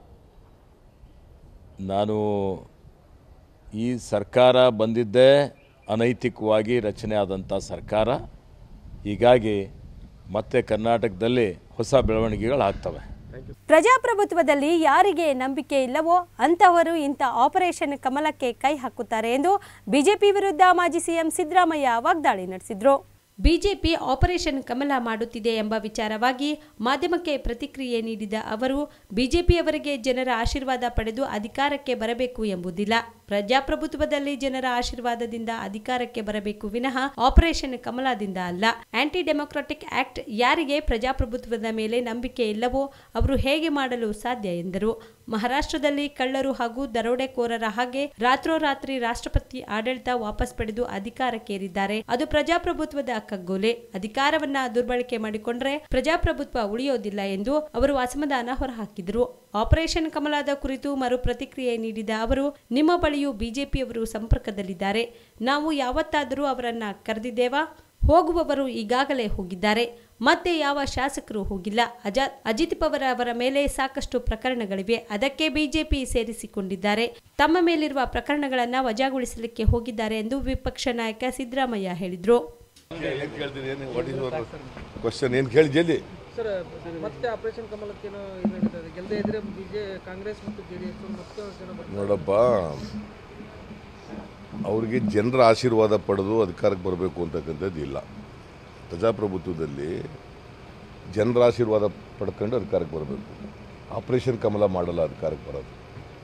Speaker 9: ನಾನು ಈ ಸರ್ಕಾರ ಬಂದಿದ್ದೇ ಅನೈತಿಕವಾಗಿ ರಚನೆ ಆದಂಥ ಸರ್ಕಾರ. ಹೀಗಾಗಿ ಮತ್ತೆ ಕರ್ನಾಟಕದಲ್ಲಿ ಹೊಸ ಬೆಳವಣಿಗೆಗಳು ಆಗ್ತವೆ.
Speaker 1: ಪ್ರಜಾಪ್ರಭುತ್ವದಲ್ಲಿ ಯಾರಿಗೆ ನಂಬಿಕೆ ಇಲ್ಲವೋ ಅಂತವರು ಇಂಥ ಆಪರೇಷನ್ ಕಮಲಕ್ಕೆ ಕೈ ಹಾಕುತ್ತಾರೆ ಎಂದು ಬಿಜೆಪಿ ವಿರುದ್ಧ ಮಾಜಿ ಸಿಎಂ ಸಿದ್ದರಾಮಯ್ಯ ವಾಗ್ದಾಳಿ ನಡೆಸಿದರು. ಬಿಜೆಪಿ ಆಪರೇಷನ್ ಕಮಲ ಮಾಡುತ್ತಿದೆ ಎಂಬ ವಿಚಾರವಾಗಿ ಮಾಧ್ಯಮಕ್ಕೆ ಪ್ರತಿಕ್ರಿಯೆ ನೀಡಿದ ಅವರು, ಬಿಜೆಪಿಯವರಿಗೆ ಜನರ ಆಶೀರ್ವಾದ ಪಡೆದು ಅಧಿಕಾರಕ್ಕೆ ಬರಬೇಕು ಎಂಬುದಿಲ್ಲ. ಪ್ರಜಾಪ್ರಭುತ್ವದಲ್ಲಿ ಜನರ ಆಶೀರ್ವಾದದಿಂದ ಅಧಿಕಾರಕ್ಕೆ ಬರಬೇಕು ವಿನಃ ಆಪರೇಷನ್ ಕಮಲದಿಂದ ಅಲ್ಲ. ಆಂಟಿ ಡೆಮೊಕ್ರಾಟಿಕ್ ಆಕ್ಟ್ ಯಾರಿಗೆ ಪ್ರಜಾಪ್ರಭುತ್ವದ ಮೇಲೆ ನಂಬಿಕೆ ಇಲ್ಲವೋ ಅವರು ಹೇಗೆ ಮಾಡಲು ಸಾಧ್ಯ ಎಂದರು. ಮಹಾರಾಷ್ಟ್ರದಲ್ಲಿ ಕಳ್ಳರು ಹಾಗೂ ದರೋಡೆಕೋರರ ಹಾಗೆ ರಾತ್ರೋರಾತ್ರಿ ರಾಷ್ಟ್ರಪತಿ ಆಡಳಿತ ವಾಪಸ್ ಪಡೆದು ಅಧಿಕಾರಕ್ಕೇರಿದ್ದಾರೆ. ಅದು ಪ್ರಜಾಪ್ರಭುತ್ವದ ಕಗ್ಗೋಲೆ. ಅಧಿಕಾರವನ್ನ ದುರ್ಬಳಕೆ ಮಾಡಿಕೊಂಡ್ರೆ ಪ್ರಜಾಪ್ರಭುತ್ವ ಉಳಿಯೋದಿಲ್ಲ ಎಂದು ಅವರು ಅಸಮಾಧಾನ ಹೊರಹಾಕಿದರು. ಆಪರೇಷನ್ ಕಮಲದ ಕುರಿತು ಮರು ಪ್ರತಿಕ್ರಿಯೆ ನೀಡಿದ ಅವರು, ನಿಮ್ಮ ಬಳಿಯೂ ಬಿಜೆಪಿಯವರು ಸಂಪರ್ಕದಲ್ಲಿದ್ದಾರೆ. ನಾವು ಯಾವತ್ತಾದರೂ ಅವರನ್ನ ಕರೆದಿದ್ದೇವಾ? ಹೋಗುವವರು ಈಗಾಗಲೇ ಹೋಗಿದ್ದಾರೆ. ಮತ್ತೆ ಯಾವ ಶಾಸಕರು ಹೋಗಿಲ್ಲ. ಅಜಿತ್ ಪವಾರ್ ಅವರ ಮೇಲೆ ಸಾಕಷ್ಟು ಪ್ರಕರಣಗಳಿವೆ. ಅದಕ್ಕೆ ಬಿಜೆಪಿ ಸೇರಿಸಿಕೊಂಡಿದ್ದಾರೆ. ತಮ್ಮ ಮೇಲಿರುವ ಪ್ರಕರಣಗಳನ್ನು ವಜಾಗೊಳಿಸಲಿಕ್ಕೆ ಹೋಗಿದ್ದಾರೆ ಎಂದು ವಿಪಕ್ಷ ನಾಯಕ ಸಿದ್ದರಾಮಯ್ಯ ಹೇಳಿದರು.
Speaker 8: ಮತ್ತೆ ಆಪರೇಷನ್ ಕಮಲಕ್ಕೆ ಗೆಲ್ಲದೆ ಇದ್ರೆ ಕಾಂಗ್ರೆಸ್ ಮತ್ತು ಜೆಡಿಎಸ್
Speaker 10: ನೋಡಪ್ಪ, ಅವ್ರಿಗೆ ಜನರ ಆಶೀರ್ವಾದ ಪಡೆದು ಅಧಿಕಾರಕ್ಕೆ ಬರಬೇಕು ಅಂತಕ್ಕಂಥದ್ದು ಇಲ್ಲ. ಪ್ರಜಾಪ್ರಭುತ್ವದಲ್ಲಿ ಜನರ ಆಶೀರ್ವಾದ ಪಡ್ಕೊಂಡು ಅಧಿಕಾರಕ್ಕೆ ಬರಬೇಕು. ಆಪರೇಷನ್ ಕಮಲ ಮಾಡಲ್ಲ ಅಧಿಕಾರಕ್ಕೆ ಬರೋದು.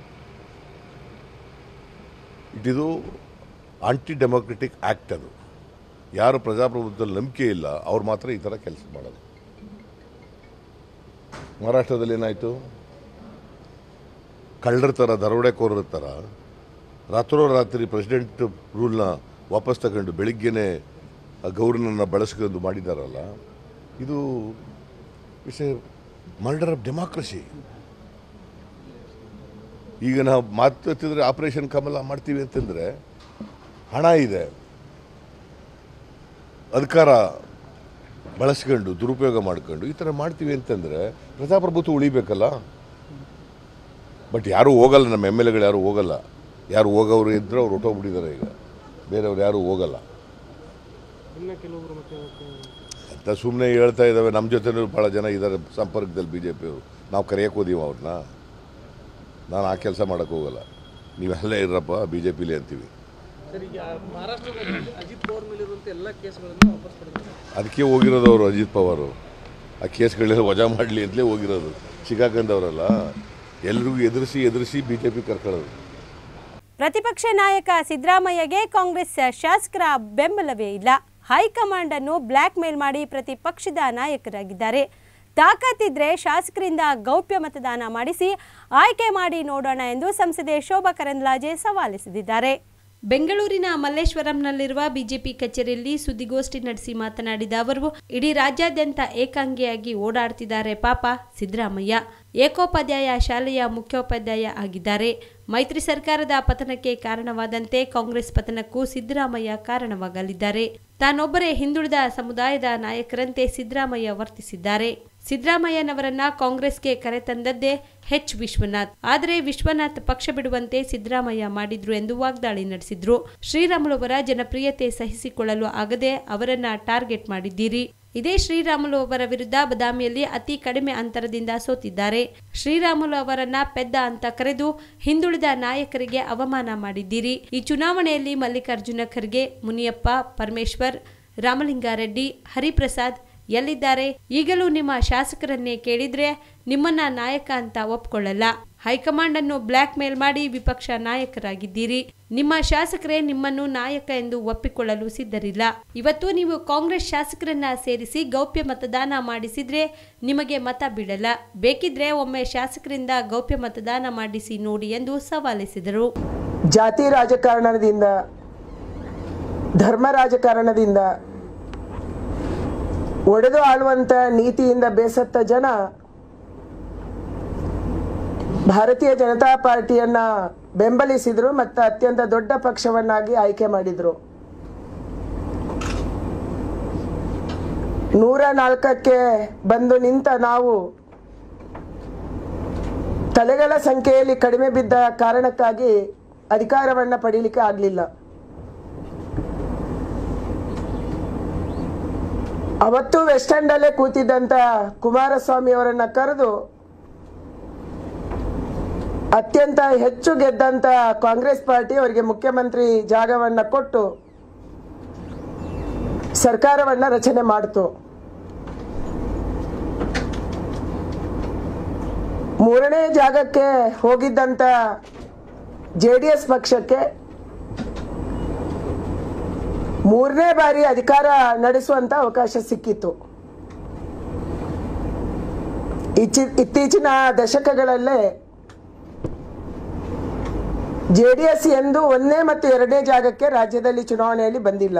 Speaker 10: ಇದು ಆಂಟಿ ಡೆಮೊಕ್ರೆಟಿಕ್ ಆ್ಯಕ್ಟ್. ಅದು ಯಾರು ಪ್ರಜಾಪ್ರಭುತ್ವದಲ್ಲಿ ನಂಬಿಕೆ ಇಲ್ಲ ಅವ್ರು ಮಾತ್ರ ಈ ಥರ ಕೆಲಸ ಮಾಡೋದು. ಮಹಾರಾಷ್ಟ್ರದಲ್ಲಿ ಏನಾಯಿತು? ಕಳ್ಳರ ಥರ, ದರೋಡೆಕೋರರ ಥರ ರಾತ್ರೋರಾತ್ರಿ ಪ್ರೆಸಿಡೆಂಟ್ ರೂಲ್ನ ವಾಪಸ್ ತಗೊಂಡು ಬೆಳಿಗ್ಗೆನೆ ಗೌರ್ನರ್ನ ಬಳಸ್ಕೊಂಡು ಮಾಡಿದಾರಲ್ಲ, ಇದು it's a murder of democracy. ಈಗ ನಾವು ಮಾತಾಡ್ತಿದ್ರೆ ಆಪರೇಷನ್ ಕಮಲ ಮಾಡ್ತೀವಿ ಅಂತಂದರೆ ಹಣ ಇದೆ, ಅಧಿಕಾರ ಬಳಸ್ಕೊಂಡು ದುರುಪಯೋಗ ಮಾಡ್ಕೊಂಡು ಈ ಥರ ಮಾಡ್ತೀವಿ ಅಂತಂದರೆ ಪ್ರಜಾಪ್ರಭುತ್ವ ಉಳಿಬೇಕಲ್ಲ. ಬಟ್ ಯಾರೂ ಹೋಗಲ್ಲ, ನಮ್ಮ ಎಮ್ ಎಲ್ ಎಗಳು ಯಾರೂ ಹೋಗಲ್ಲ. ಯಾರು ಹೋಗೋರು ಇದ್ದರೂ ಅವ್ರು ಹೊಟ್ಟೋಗ್ಬಿಟ್ಟಿದ್ದಾರೆ. ಈಗ ಬೇರೆಯವ್ರು ಯಾರೂ ಹೋಗಲ್ಲ ಅಂತ ಸುಮ್ಮನೆ ಹೇಳ್ತಾ ಇದ್ದಾವೆ. ನಮ್ಮ ಜೊತೆನೂ ಭಾಳ ಜನ ಇದ್ದಾರೆ ಸಂಪರ್ಕದಲ್ಲಿ ಬಿ ಜೆ ಪಿಯವರು. ನಾವು ಕರೆಯೋಕೆ ಹೋದೀವಿ ಅವ್ರನ್ನ. ನಾನು ಆ ಕೆಲಸ ಮಾಡೋಕ್ಕೆ ಹೋಗಲ್ಲ. ನೀವೆಲ್ಲ ಇರಪ್ಪ ಬಿ ಜೆ ಪಿಲಿ ಅಂತೀವಿ. ಅದಕ್ಕೆ ಹೋಗಿರೋದು ಅವರು ಅಜಿತ್ ಪವಾರು. ಆ ಕೇಸ್ಗಳೆಲ್ಲ ವಜಾ ಮಾಡಲಿ ಅಂತಲೇ ಹೋಗಿರೋದು. ಸಿಗಾಕಂದವರಲ್ಲ, ಎಲ್ರಿಗೂ ಎದುರಿಸಿ ಬಿ ಜೆ ಪಿ ಕರ್ಕೊಳ್ಳೋದು.
Speaker 1: ಪ್ರತಿಪಕ್ಷ ನಾಯಕ ಸಿದ್ದರಾಮಯ್ಯಗೆ ಕಾಂಗ್ರೆಸ್ ಶಾಸಕರ ಬೆಂಬಲವೇ ಇಲ್ಲ. ಹೈಕಮಾಂಡ್ ಅನ್ನು ಬ್ಲ್ಯಾಕ್ ಮೇಲ್ ಮಾಡಿ ಪ್ರತಿಪಕ್ಷದ ನಾಯಕರಾಗಿದ್ದಾರೆ. ತಾಕತ್ತಿದ್ರೆ ಶಾಸಕರಿಂದ ಗೌಪ್ಯ ಮತದಾನ ಮಾಡಿಸಿ ಆಯ್ಕೆ ಮಾಡಿ ನೋಡೋಣ ಎಂದು ಸಂಸದೆ ಶೋಭಾ ಕರಂದ್ಲಾಜೆ ಸವಾಲೆಸೆದಿದ್ದಾರೆ. ಬೆಂಗಳೂರಿನ ಮಲ್ಲೇಶ್ವರಂನಲ್ಲಿರುವ ಬಿಜೆಪಿ ಕಚೇರಿಯಲ್ಲಿ ಸುದ್ದಿಗೋಷ್ಠಿ ನಡೆಸಿ ಮಾತನಾಡಿದ ಅವರು, ಇಡೀ ರಾಜ್ಯಾದ್ಯಂತ ಏಕಾಂಗಿಯಾಗಿ ಓಡಾಡ್ತಿದ್ದಾರೆ ಪಾಪ ಸಿದ್ದರಾಮಯ್ಯ. ಏಕೋಪಾಧ್ಯಾಯ ಶಾಲೆಯ ಮುಖ್ಯೋಪಾಧ್ಯಾಯ ಆಗಿದ್ದಾರೆ. ಮೈತ್ರಿ ಸರ್ಕಾರದ ಪತನಕ್ಕೆ ಕಾರಣವಾದಂತೆ ಕಾಂಗ್ರೆಸ್ ಪತನಕ್ಕೂ ಸಿದ್ದರಾಮಯ್ಯ ಕಾರಣವಾಗಲಿದ್ದಾರೆ. ತಾನೊಬ್ಬರೇ ಹಿಂದುಳಿದ ಸಮುದಾಯದ ನಾಯಕರಂತೆ ಸಿದ್ದರಾಮಯ್ಯ ವರ್ತಿಸಿದ್ದಾರೆ. ಸಿದ್ದರಾಮಯ್ಯನವರನ್ನ ಕಾಂಗ್ರೆಸ್ಗೆ ಕರೆತಂದದ್ದೇ ಎಚ್ ವಿಶ್ವನಾಥ್. ಆದರೆ ವಿಶ್ವನಾಥ್ ಪಕ್ಷ ಬಿಡುವಂತೆ ಸಿದ್ದರಾಮಯ್ಯ ಮಾಡಿದ್ರು ಎಂದು ವಾಗ್ದಾಳಿ ನಡೆಸಿದ್ರು. ಶ್ರೀರಾಮುಲು ಅವರ ಜನಪ್ರಿಯತೆ ಸಹಿಸಿಕೊಳ್ಳಲು ಆಗದೆ ಅವರನ್ನ ಟಾರ್ಗೆಟ್ ಮಾಡಿದ್ದೀರಿ. ಇದೇ ಶ್ರೀರಾಮುಲು ಅವರ ವಿರುದ್ಧ ಬದಾಮಿಯಲ್ಲಿ ಅತಿ ಕಡಿಮೆ ಅಂತರದಿಂದ ಸೋತಿದ್ದಾರೆ. ಶ್ರೀರಾಮುಲು ಅವರನ್ನ ಪೆದ್ದ ಅಂತ ಕರೆದು ಹಿಂದುಳಿದ ನಾಯಕರಿಗೆ ಅವಮಾನ ಮಾಡಿದ್ದೀರಿ. ಈ ಚುನಾವಣೆಯಲ್ಲಿ ಮಲ್ಲಿಕಾರ್ಜುನ ಖರ್ಗೆ, ಮುನಿಯಪ್ಪ, ಪರಮೇಶ್ವರ್, ರಾಮಲಿಂಗಾರೆಡ್ಡಿ, ಹರಿಪ್ರಸಾದ್ ಎಲ್ಲಿದ್ದಾರೆ? ಈಗಲೂ ನಿಮ್ಮ ಶಾಸಕರನ್ನೇ ಕೇಳಿದ್ರೆ ನಿಮ್ಮನ್ನ ನಾಯಕ ಅಂತ ಒಪ್ಕೊಳ್ಳಲ್ಲ. ಹೈಕಮಾಂಡ್ ಅನ್ನು ಬ್ಲ್ಯಾಕ್ ಮೇಲ್ ಮಾಡಿ ವಿಪಕ್ಷ ನಾಯಕರಾಗಿದ್ದೀರಿ. ನಿಮ್ಮ ಶಾಸಕರೇ ನಿಮ್ಮನ್ನು ನಾಯಕ ಎಂದು ಒಪ್ಪಿಕೊಳ್ಳಲು ಸಿದ್ಧರಿಲ್ಲ. ಇವತ್ತು ನೀವು ಕಾಂಗ್ರೆಸ್ ಶಾಸಕರನ್ನ ಸೇರಿಸಿ ಗೌಪ್ಯ ಮತದಾನ ಮಾಡಿಸಿದ್ರೆ ನಿಮಗೆ ಮತ ಬೀಳಲ್ಲ. ಬೇಕಿದ್ರೆ ಒಮ್ಮೆ ಶಾಸಕರಿಂದ ಗೌಪ್ಯ ಮತದಾನ ಮಾಡಿಸಿ ನೋಡಿ ಎಂದು ಸವಾಲೆಸೆದರು.
Speaker 5: ಜಾತಿ ರಾಜಕಾರಣದಿಂದ, ಧರ್ಮ ರಾಜಕಾರಣದಿಂದ ಒಡೆದು ಆಳುವಂತ ನೀತಿಯಿಂದ ಬೇಸತ್ತ ಜನ ಭಾರತೀಯ ಜನತಾ ಪಾರ್ಟಿಯನ್ನ ಬೆಂಬಲಿಸಿದ್ರು ಮತ್ತು ಅತ್ಯಂತ ದೊಡ್ಡ ಪಕ್ಷವನ್ನಾಗಿ ಆಯ್ಕೆ ಮಾಡಿದ್ರು. 104ಕ್ಕೆ ಬಂದು ನಿಂತ ನಾವು
Speaker 11: ತಲೆಗಳ ಸಂಖ್ಯೆಯಲ್ಲಿ ಕಡಿಮೆ ಬಿದ್ದ ಕಾರಣಕ್ಕಾಗಿ ಅಧಿಕಾರವನ್ನು ಪಡೀಲಿಕ್ಕೆ ಆಗಲಿಲ್ಲ. ಅವತ್ತು ವೆಸ್ಟ್ ಎಂಡಲ್ಲೇ ಕೂತಿದ್ದಂಥ ಕುಮಾರಸ್ವಾಮಿ ಅವರನ್ನು ಕರೆದು ಅತ್ಯಂತ ಹೆಚ್ಚು ಗೆದ್ದಂಥ ಕಾಂಗ್ರೆಸ್ ಪಾರ್ಟಿ ಅವರಿಗೆ ಮುಖ್ಯಮಂತ್ರಿ ಜಾಗವನ್ನು ಕೊಟ್ಟು ಸರ್ಕಾರವನ್ನು ರಚನೆ ಮಾಡಿತು. ಮೂರನೇ ಜಾಗಕ್ಕೆ ಹೋಗಿದ್ದಂಥ JDS ಪಕ್ಷಕ್ಕೆ ಮೂರನೇ ಬಾರಿ ಅಧಿಕಾರ ನಡೆಸುವಂತ ಅವಕಾಶ ಸಿಕ್ಕಿತ್ತು. ಇತ್ತೀಚಿನ ದಶಕಗಳಲ್ಲೇ JDS ಎಂದು 1ನೇ ಮತ್ತು 2ನೇ ಜಾಗಕ್ಕೆ ರಾಜ್ಯದಲ್ಲಿ ಚುನಾವಣೆಯಲ್ಲಿ ಬಂದಿಲ್ಲ.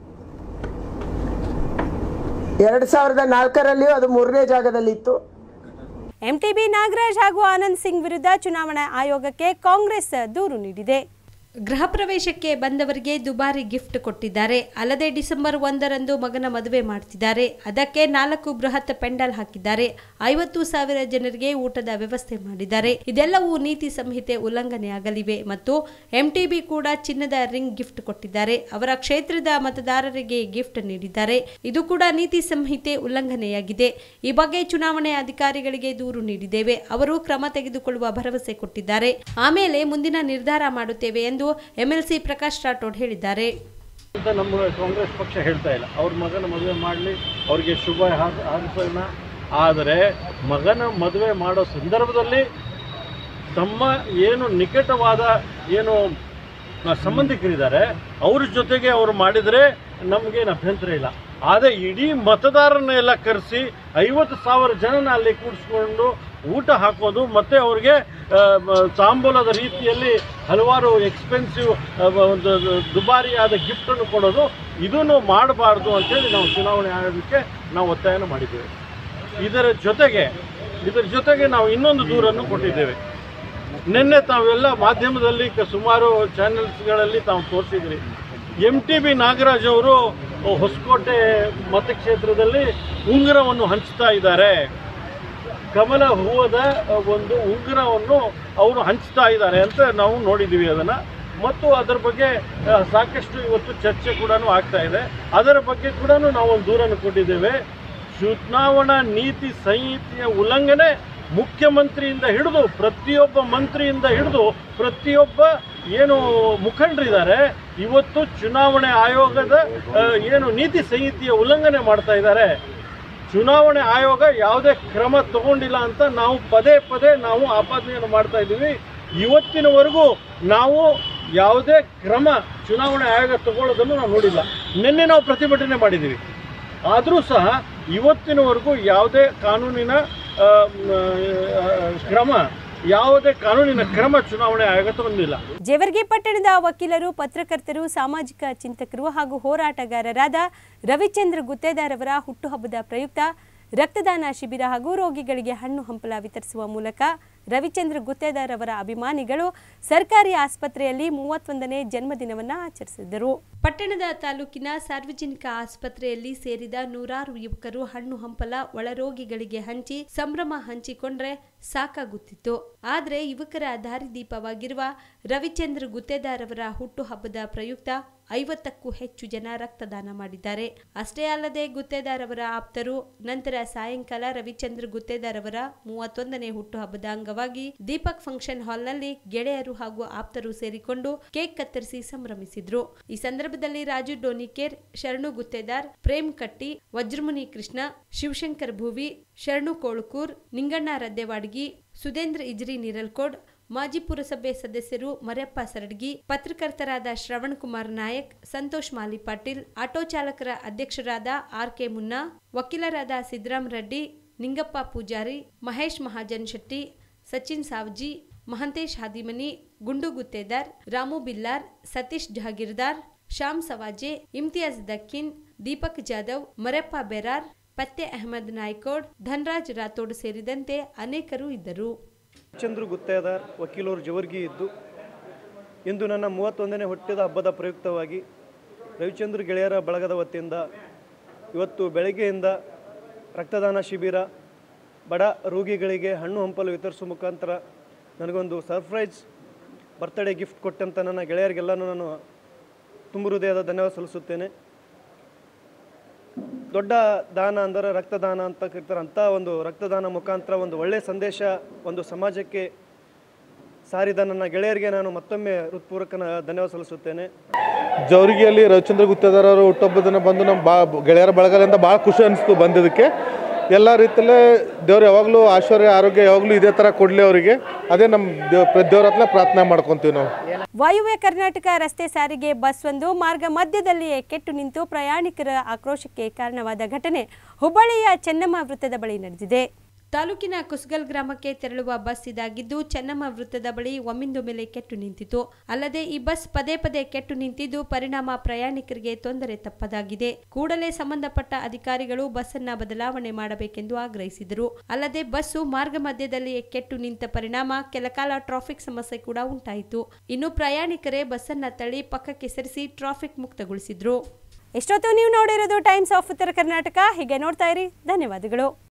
Speaker 11: 2004ರಲ್ಲಿಯೂ ಅದು 3ನೇ ಜಾಗದಲ್ಲಿತ್ತು.
Speaker 1: MTB ನಾಗರಾಜ್ ಹಾಗೂ ಆನಂದ್ ಸಿಂಗ್ ವಿರುದ್ಧ ಚುನಾವಣಾ ಆಯೋಗಕ್ಕೆ ಕಾಂಗ್ರೆಸ್ ದೂರು ನೀಡಿದೆ. ಗೃಹ ಪ್ರವೇಶಕ್ಕೆ ಬಂದವರಿಗೆ ದುಬಾರಿ ಗಿಫ್ಟ್ ಕೊಟ್ಟಿದ್ದಾರೆ. ಅಲ್ಲದೆ ಡಿಸೆಂಬರ್ 1ರಂದು ಮಗನ ಮದುವೆ ಮಾಡ್ತಿದ್ದಾರೆ. ಅದಕ್ಕೆ 4 ಬೃಹತ್ ಪೆಂಡಲ್ ಹಾಕಿದ್ದಾರೆ. 50,000 ಜನರಿಗೆ ಊಟದ ವ್ಯವಸ್ಥೆ ಮಾಡಿದ್ದಾರೆ. ಇದೆಲ್ಲವೂ ನೀತಿ ಸಂಹಿತೆ ಉಲ್ಲಂಘನೆಯಾಗಲಿವೆ ಮತ್ತು MTB ಕೂಡ ಚಿನ್ನದ ರಿಂಗ್ ಗಿಫ್ಟ್ ಕೊಟ್ಟಿದ್ದಾರೆ. ಅವರ ಕ್ಷೇತ್ರದ ಮತದಾರರಿಗೆ ಗಿಫ್ಟ್ ನೀಡಿದ್ದಾರೆ. ಇದು ಕೂಡ ನೀತಿ ಸಂಹಿತೆ ಉಲ್ಲಂಘನೆಯಾಗಿದೆ. ಈ ಬಗ್ಗೆ ಚುನಾವಣೆ ಅಧಿಕಾರಿಗಳಿಗೆ ದೂರು ನೀಡಿದ್ದೇವೆ. ಅವರು ಕ್ರಮ ತೆಗೆದುಕೊಳ್ಳುವ ಭರವಸೆ ಕೊಟ್ಟಿದ್ದಾರೆ. ಆಮೇಲೆ ಮುಂದಿನ ನಿರ್ಧಾರ ಮಾಡುತ್ತೇವೆ ಎಂದು MLC ಪ್ರಕಾಶ್ ರಾಠೋಡ್ ಹೇಳಿದ್ದಾರೆ.
Speaker 12: ನಮ್ಮ ಕಾಂಗ್ರೆಸ್ ಪಕ್ಷ ಹೇಳ್ತಾ ಇಲ್ಲ ಅವ್ರ ಮಗನ ಮದುವೆ ಮಾಡಲಿ, ಅವ್ರಿಗೆ ಶುಭ ಹಾರೈಸೋಣ. ಆದರೆ ಮಗನ ಮದುವೆ ಮಾಡೋ ಸಂದರ್ಭದಲ್ಲಿ ತಮ್ಮ ಏನು ನಿಕಟವಾದ ಏನು ಸಂಬಂಧಿಕರಿದ್ದಾರೆ ಅವ್ರ ಜೊತೆಗೆ ಅವರು ಮಾಡಿದರೆ ನಮಗೇನು ಅಭ್ಯಂತರ ಇಲ್ಲ. ಆದರೆ ಇಡೀ ಮತದಾರರನ್ನೆಲ್ಲ ಕರೆಸಿ 50,000 ಜನನ ಅಲ್ಲಿ ಕೂಡಿಸ್ಕೊಂಡು ಊಟ ಹಾಕೋದು ಮತ್ತು ಅವ್ರಿಗೆ ತಾಂಬೂಲದ ರೀತಿಯಲ್ಲಿ ಹಲವಾರು ಎಕ್ಸ್ಪೆನ್ಸಿವ್ ಒಂದು ದುಬಾರಿಯಾದ ಗಿಫ್ಟನ್ನು ಕೊಡೋದು, ಇದನ್ನು ಮಾಡಬಾರ್ದು ಅಂತೇಳಿ ನಾವು ಚುನಾವಣೆ ಆಯೋಗಕ್ಕೆ ನಾವು ಒತ್ತಾಯನ ಮಾಡಿದ್ದೇವೆ. ಇದರ ಜೊತೆಗೆ ನಾವು ಇನ್ನೊಂದು ದೂರನ್ನು ಕೊಟ್ಟಿದ್ದೇವೆ. ನಿನ್ನೆ ತಾವೆಲ್ಲ ಮಾಧ್ಯಮದಲ್ಲಿ ಸುಮಾರು ಚಾನೆಲ್ಸ್ಗಳಲ್ಲಿ ತಾವು ತೋರಿಸಿದ್ರಿ. MTB ನಾಗರಾಜ್ ಅವರು ಹೊಸಕೋಟೆ ಮತಕ್ಷೇತ್ರದಲ್ಲಿ ಉಂಗುರವನ್ನು ಹಂಚ್ತಾ ಇದ್ದಾರೆ. ಕಮಲ ಹೂವದ ಒಂದು ಉಂಗುರವನ್ನು ಅವರು ಹಂಚ್ತಾ ಇದ್ದಾರೆ ಅಂತ ನಾವು ನೋಡಿದ್ದೀವಿ ಅದನ್ನು. ಮತ್ತು ಅದರ ಬಗ್ಗೆ ಸಾಕಷ್ಟು ಇವತ್ತು ಚರ್ಚೆ ಕೂಡ ಆಗ್ತಾ ಇದೆ. ಅದರ ಬಗ್ಗೆ ಕೂಡ ನಾವು ಒಂದು ದೂರನ್ನು ಕೊಟ್ಟಿದ್ದೇವೆ. ಚುನಾವಣಾ ನೀತಿ ಸಂಹಿತೆಯ ಉಲ್ಲಂಘನೆ ಮುಖ್ಯಮಂತ್ರಿಯಿಂದ ಹಿಡಿದು ಪ್ರತಿಯೊಬ್ಬ ಮಂತ್ರಿಯಿಂದ ಹಿಡಿದು ಪ್ರತಿಯೊಬ್ಬ ಏನು ಮುಖಂಡರಿದ್ದಾರೆ ಇವತ್ತು ಚುನಾವಣೆ ಆಯೋಗದ ಏನು ನೀತಿ ಸಂಹಿತೆಯ ಉಲ್ಲಂಘನೆ ಮಾಡ್ತಾ ಇದ್ದಾರೆ. ಚುನಾವಣೆ ಆಯೋಗ ಯಾವುದೇ ಕ್ರಮ ತಗೊಂಡಿಲ್ಲ ಅಂತ ನಾವು ಪದೇ ನಾವು ಆಪಾದನೆಯನ್ನು ಮಾಡ್ತಾ ಇದ್ದೀವಿ. ಇವತ್ತಿನವರೆಗೂ ನಾವು ಯಾವುದೇ ಕ್ರಮ ಚುನಾವಣೆ ಆಯೋಗ ತಗೊಳ್ಳೋದನ್ನು ನಾವು ನೋಡಿಲ್ಲ. ನಿನ್ನೆ ನಾವು ಪ್ರತಿಭಟನೆ ಮಾಡಿದ್ದೀವಿ. ಆದರೂ ಸಹ ಇವತ್ತಿನವರೆಗೂ ಯಾವುದೇ ಕಾನೂನಿನ ಕ್ರಮ ಚುನಾವಣೆ ಆಯೋಗ ತಗೊಂಡಿಲ್ಲ.
Speaker 1: ಜೇವರ್ಗಿ ಪಟ್ಟಣದ ವಕೀಲರು, ಪತ್ರಕರ್ತರು, ಸಾಮಾಜಿಕ ಚಿಂತಕರು ಹಾಗೂ ಹೋರಾಟಗಾರರಾದ ರವಿಚಂದ್ರ ಗುತ್ತೇದಾರ್ ಅವರ ಹುಟ್ಟುಹಬ್ಬದ ಪ್ರಯುಕ್ತ ರಕ್ತದಾನ ಶಿಬಿರ ಹಾಗೂ ರೋಗಿಗಳಿಗೆ ಹಣ್ಣು ಹಂಪಲ ವಿತರಿಸುವ ಮೂಲಕ ರವಿಚಂದ್ರ ಗುತ್ತೇದಾರ್ ಅವರ ಅಭಿಮಾನಿಗಳು ಸರ್ಕಾರಿ ಆಸ್ಪತ್ರೆಯಲ್ಲಿ 31ನೇ ಜನ್ಮದಿನವನ್ನು ಆಚರಿಸಿದರು. ಪಟ್ಟಣದ ತಾಲೂಕಿನ ಸಾರ್ವಜನಿಕ ಆಸ್ಪತ್ರೆಯಲ್ಲಿ ಸೇರಿದ 100 ಯುವಕರು ಹಣ್ಣು ಹಂಪಲ ಒಳರೋಗಿಗಳಿಗೆ ಹಂಚಿ ಸಂಭ್ರಮ ಹಂಚಿಕೊಂಡ್ರೆ ಸಾಕಾಗುತ್ತಿತ್ತು. ಆದರೆ ಯುವಕರ ದಾರಿದೀಪವಾಗಿರುವ ರವಿಚಂದ್ರ ಗುತ್ತೇದಾರ್ ಅವರ ಹುಟ್ಟುಹಬ್ಬದ ಪ್ರಯುಕ್ತ 50ಕ್ಕೂ ಹೆಚ್ಚು ಜನ ರಕ್ತದಾನ ಮಾಡಿದ್ದಾರೆ. ಅಷ್ಟೇ ಅಲ್ಲದೆ ಗುತ್ತೇದಾರ್ ಅವರ ಆಪ್ತರು ನಂತರ ಸಾಯಂಕಾಲ ರವಿಚಂದ್ರ ಗುತ್ತೇದಾರ್ ಅವರ 31ನೇ ಹುಟ್ಟುಹಬ್ಬದ ಅಂಗವಾಗಿ ದೀಪಕ್ ಫಂಕ್ಷನ್ ಹಾಲ್ನಲ್ಲಿ ಗೆಳೆಯರು ಹಾಗೂ ಆಪ್ತರು ಸೇರಿಕೊಂಡು ಕೇಕ್ ಕತ್ತರಿಸಿ ಸಂಭ್ರಮಿಸಿದ್ರು. ಈ ಸಂದರ್ಭದಲ್ಲಿ ರಾಜು ಡೋನಿಕೇರ್, ಶರಣು ಗುತ್ತೇದಾರ್, ಪ್ರೇಮ್ ಕಟ್ಟಿ, ವಜ್ರಮುನಿ ಕೃಷ್ಣ, ಶಿವಶಂಕರ್ ಭೂವಿ, ಶರಣು ಕೋಳುಕೂರ್, ನಿಂಗಣ್ಣ ರದ್ದೆವಾಡ್ಗಿ, ಸುಧೇಂದ್ರ ಇಜ್ರಿ ನಿರಲ್ಕೋಡ್, ಮಾಜಿ ಪುರಸಭೆ ಸದಸ್ಯರು ಮರ್ಯಪ್ಪ ಸರಡ್ಗಿ, ಪತ್ರಕರ್ತರಾದ ಶ್ರವಣ್ ಕುಮಾರ್ ನಾಯಕ್, ಸಂತೋಷ್ ಮಾಲಿ ಪಾಟೀಲ್, ಆಟೋ ಚಾಲಕರ ಅಧ್ಯಕ್ಷರಾದ RK ಮುನ್ನಾ, ವಕೀಲರಾದ ಸಿದ್ದರಾಮ್ ರೆಡ್ಡಿ, ನಿಂಗಪ್ಪ ಪೂಜಾರಿ, ಮಹೇಶ್ ಮಹಾಜನ್ ಶೆಟ್ಟಿ, ಸಚಿನ್ ಸಾವ್ಜಿ, ಮಹಂತೇಶ್ ಹಾದಿಮನಿ, ಗುಂಡು ಗುತ್ತೇದಾರ್, ರಾಮು ಬಿಲ್ಲಾರ್, ಸತೀಶ್ ಜಹಾಗೀರ್ದಾರ್, ಶ್ಯಾಮ್ ಸವಾಜೆ, ಇಮ್ತಿಯಾಜ್ ದಕ್ಕಿನ್, ದೀಪಕ್ ಜಾಧವ್, ಮರೆಪ್ಪ ಬೆರಾರ್, ಪತ್ತೆ ಅಹಮದ್ ನಾಯ್ಕೋಡ್, ಧನ್ರಾಜ್ ರಾಥೋಡ್ ಸೇರಿದಂತೆ ಅನೇಕರು ಇದ್ದರು.
Speaker 13: ರವಿಚಂದ್ರ ಗುತ್ತೇದಾರ್ ವಕೀಲರು ಜೇವರ್ಗಿ ಇದ್ದು ಇಂದು ನನ್ನ 31ನೇ ಹುಟ್ಟಿದ ಹಬ್ಬದ ಪ್ರಯುಕ್ತವಾಗಿ ರವಿಚಂದ್ರ ಗೆಳೆಯರ ಬಳಗದ ವತಿಯಿಂದ ಇವತ್ತು ಬೆಳಗ್ಗೆಯಿಂದ ರಕ್ತದಾನ ಶಿಬಿರ ಬಡ ರೋಗಿಗಳಿಗೆ ಹಣ್ಣು ಹಂಪಲು ವಿತರಿಸುವ ಮುಖಾಂತರ ನನಗೊಂದು ಸರ್ಪ್ರೈಸ್ ಬರ್ತ್ಡೇ ಗಿಫ್ಟ್ ಕೊಟ್ಟಂಥ ನನ್ನ ಗೆಳೆಯರಿಗೆಲ್ಲನೂ ನಾನು ತುಂಬ ಹೃದಯದ ಧನ್ಯವಾದ ಸಲ್ಲಿಸುತ್ತೇನೆ. ದೊಡ್ಡ ದಾನ ಅಂದರೆ ರಕ್ತದಾನ ಅಂತ ಕರೀತಾರೆ. ಅಂಥ ಒಂದು ರಕ್ತದಾನ ಮುಖಾಂತರ ಒಂದು ಒಳ್ಳೆಯ ಸಂದೇಶ ಒಂದು ಸಮಾಜಕ್ಕೆ ಸಾರಿದ ನನ್ನ ಗೆಳೆಯರಿಗೆ ನಾನು ಮತ್ತೊಮ್ಮೆ ಹೃತ್ಪೂರ್ವಕ ಧನ್ಯವಾದ ಸಲ್ಲಿಸುತ್ತೇನೆ.
Speaker 14: ಜವರಿಗೆಯಲ್ಲಿ ರವಿಚಂದ್ರ ಗುತ್ತೇದಾರ್ ಅವರು ಹುಟ್ಟುಹಬ್ಬದನ್ನ ಬಂದು ನಮ್ಮ ಗೆಳೆಯರ ಬಳಗದಿಂದ ಭಾಳ ಖುಷಿ ಅನಿಸ್ತು ಬಂದಿದ್ದಕ್ಕೆ. ಎಲ್ಲ ರೀತಿಯಲ್ಲೇ ದೇವ್ರು ಯಾವಾಗಲೂ ಐಶ್ವರ್ಯ ಆರೋಗ್ಯ ಯಾವಾಗಲೂ ಇದೇ ಥರ ಕೊಡಲಿ ಅವರಿಗೆ. ಅದೇ ನಮ್ಮ ದೇವ್ರ ಹತ್ರ ಪ್ರಾರ್ಥನೆ ಮಾಡ್ಕೊತೀವಿ ನಾವು.
Speaker 1: ವಾಯುವ್ಯ ಕರ್ನಾಟಕ ರಸ್ತೆ ಸಾರಿಗೆ ಬಸ್ ಒಂದು ಮಾರ್ಗ ಮಧ್ಯದಲ್ಲಿಯೇ ಕೆಟ್ಟು ನಿಂತು ಪ್ರಯಾಣಿಕರ ಆಕ್ರೋಶಕ್ಕೆ ಕಾರಣವಾದ ಘಟನೆ ಹುಬ್ಬಳ್ಳಿಯ ಚೆನ್ನಮ್ಮ ವೃತ್ತದ ಬಳಿ ನಡೆದಿದೆ. ತಾಲೂಕಿನ ಕುಸ್ಗಲ್ ಗ್ರಾಮಕ್ಕೆ ತೆರಳುವ ಬಸ್ ಇದಾಗಿದ್ದು ಚೆನ್ನಮ್ಮ ವೃತ್ತದ ಬಳಿ ಒಮ್ಮಿಂದೊಮ್ಮೆಲೆ ಕೆಟ್ಟು ನಿಂತಿತು. ಅಲ್ಲದೆ ಈ ಬಸ್ ಪದೇ ಪದೇ ಕೆಟ್ಟು ನಿಂತಿದ್ದು ಪರಿಣಾಮ ಪ್ರಯಾಣಿಕರಿಗೆ ತೊಂದರೆ ತಪ್ಪದಾಗಿದೆ. ಕೂಡಲೇ ಸಂಬಂಧಪಟ್ಟ ಅಧಿಕಾರಿಗಳು ಬಸ್ಸನ್ನ ಬದಲಾವಣೆ ಮಾಡಬೇಕೆಂದು ಆಗ್ರಹಿಸಿದರು. ಅಲ್ಲದೆ ಬಸ್ಸು ಮಾರ್ಗ ಮಧ್ಯದಲ್ಲಿ ಕೆಟ್ಟು ನಿಂತ ಪರಿಣಾಮ ಕೆಲಕಾಲ ಟ್ರಾಫಿಕ್ ಸಮಸ್ಯೆ ಕೂಡ ಉಂಟಾಯಿತು. ಇನ್ನು ಪ್ರಯಾಣಿಕರೇ ಬಸ್ಸನ್ನ ತಳ್ಳಿ ಪಕ್ಕಕ್ಕೆ ಸರಿಸಿ ಟ್ರಾಫಿಕ್ ಮುಕ್ತಗೊಳಿಸಿದ್ರು. ಎಷ್ಟೊತ್ತು ನೀವು ನೋಡಿರೋದು ಟೈಮ್ಸ್ ಆಫ್ ಉತ್ತರ ಕರ್ನಾಟಕ. ಹೀಗೆ ನೋಡ್ತಾ ಇರಿ. ಧನ್ಯವಾದಗಳು.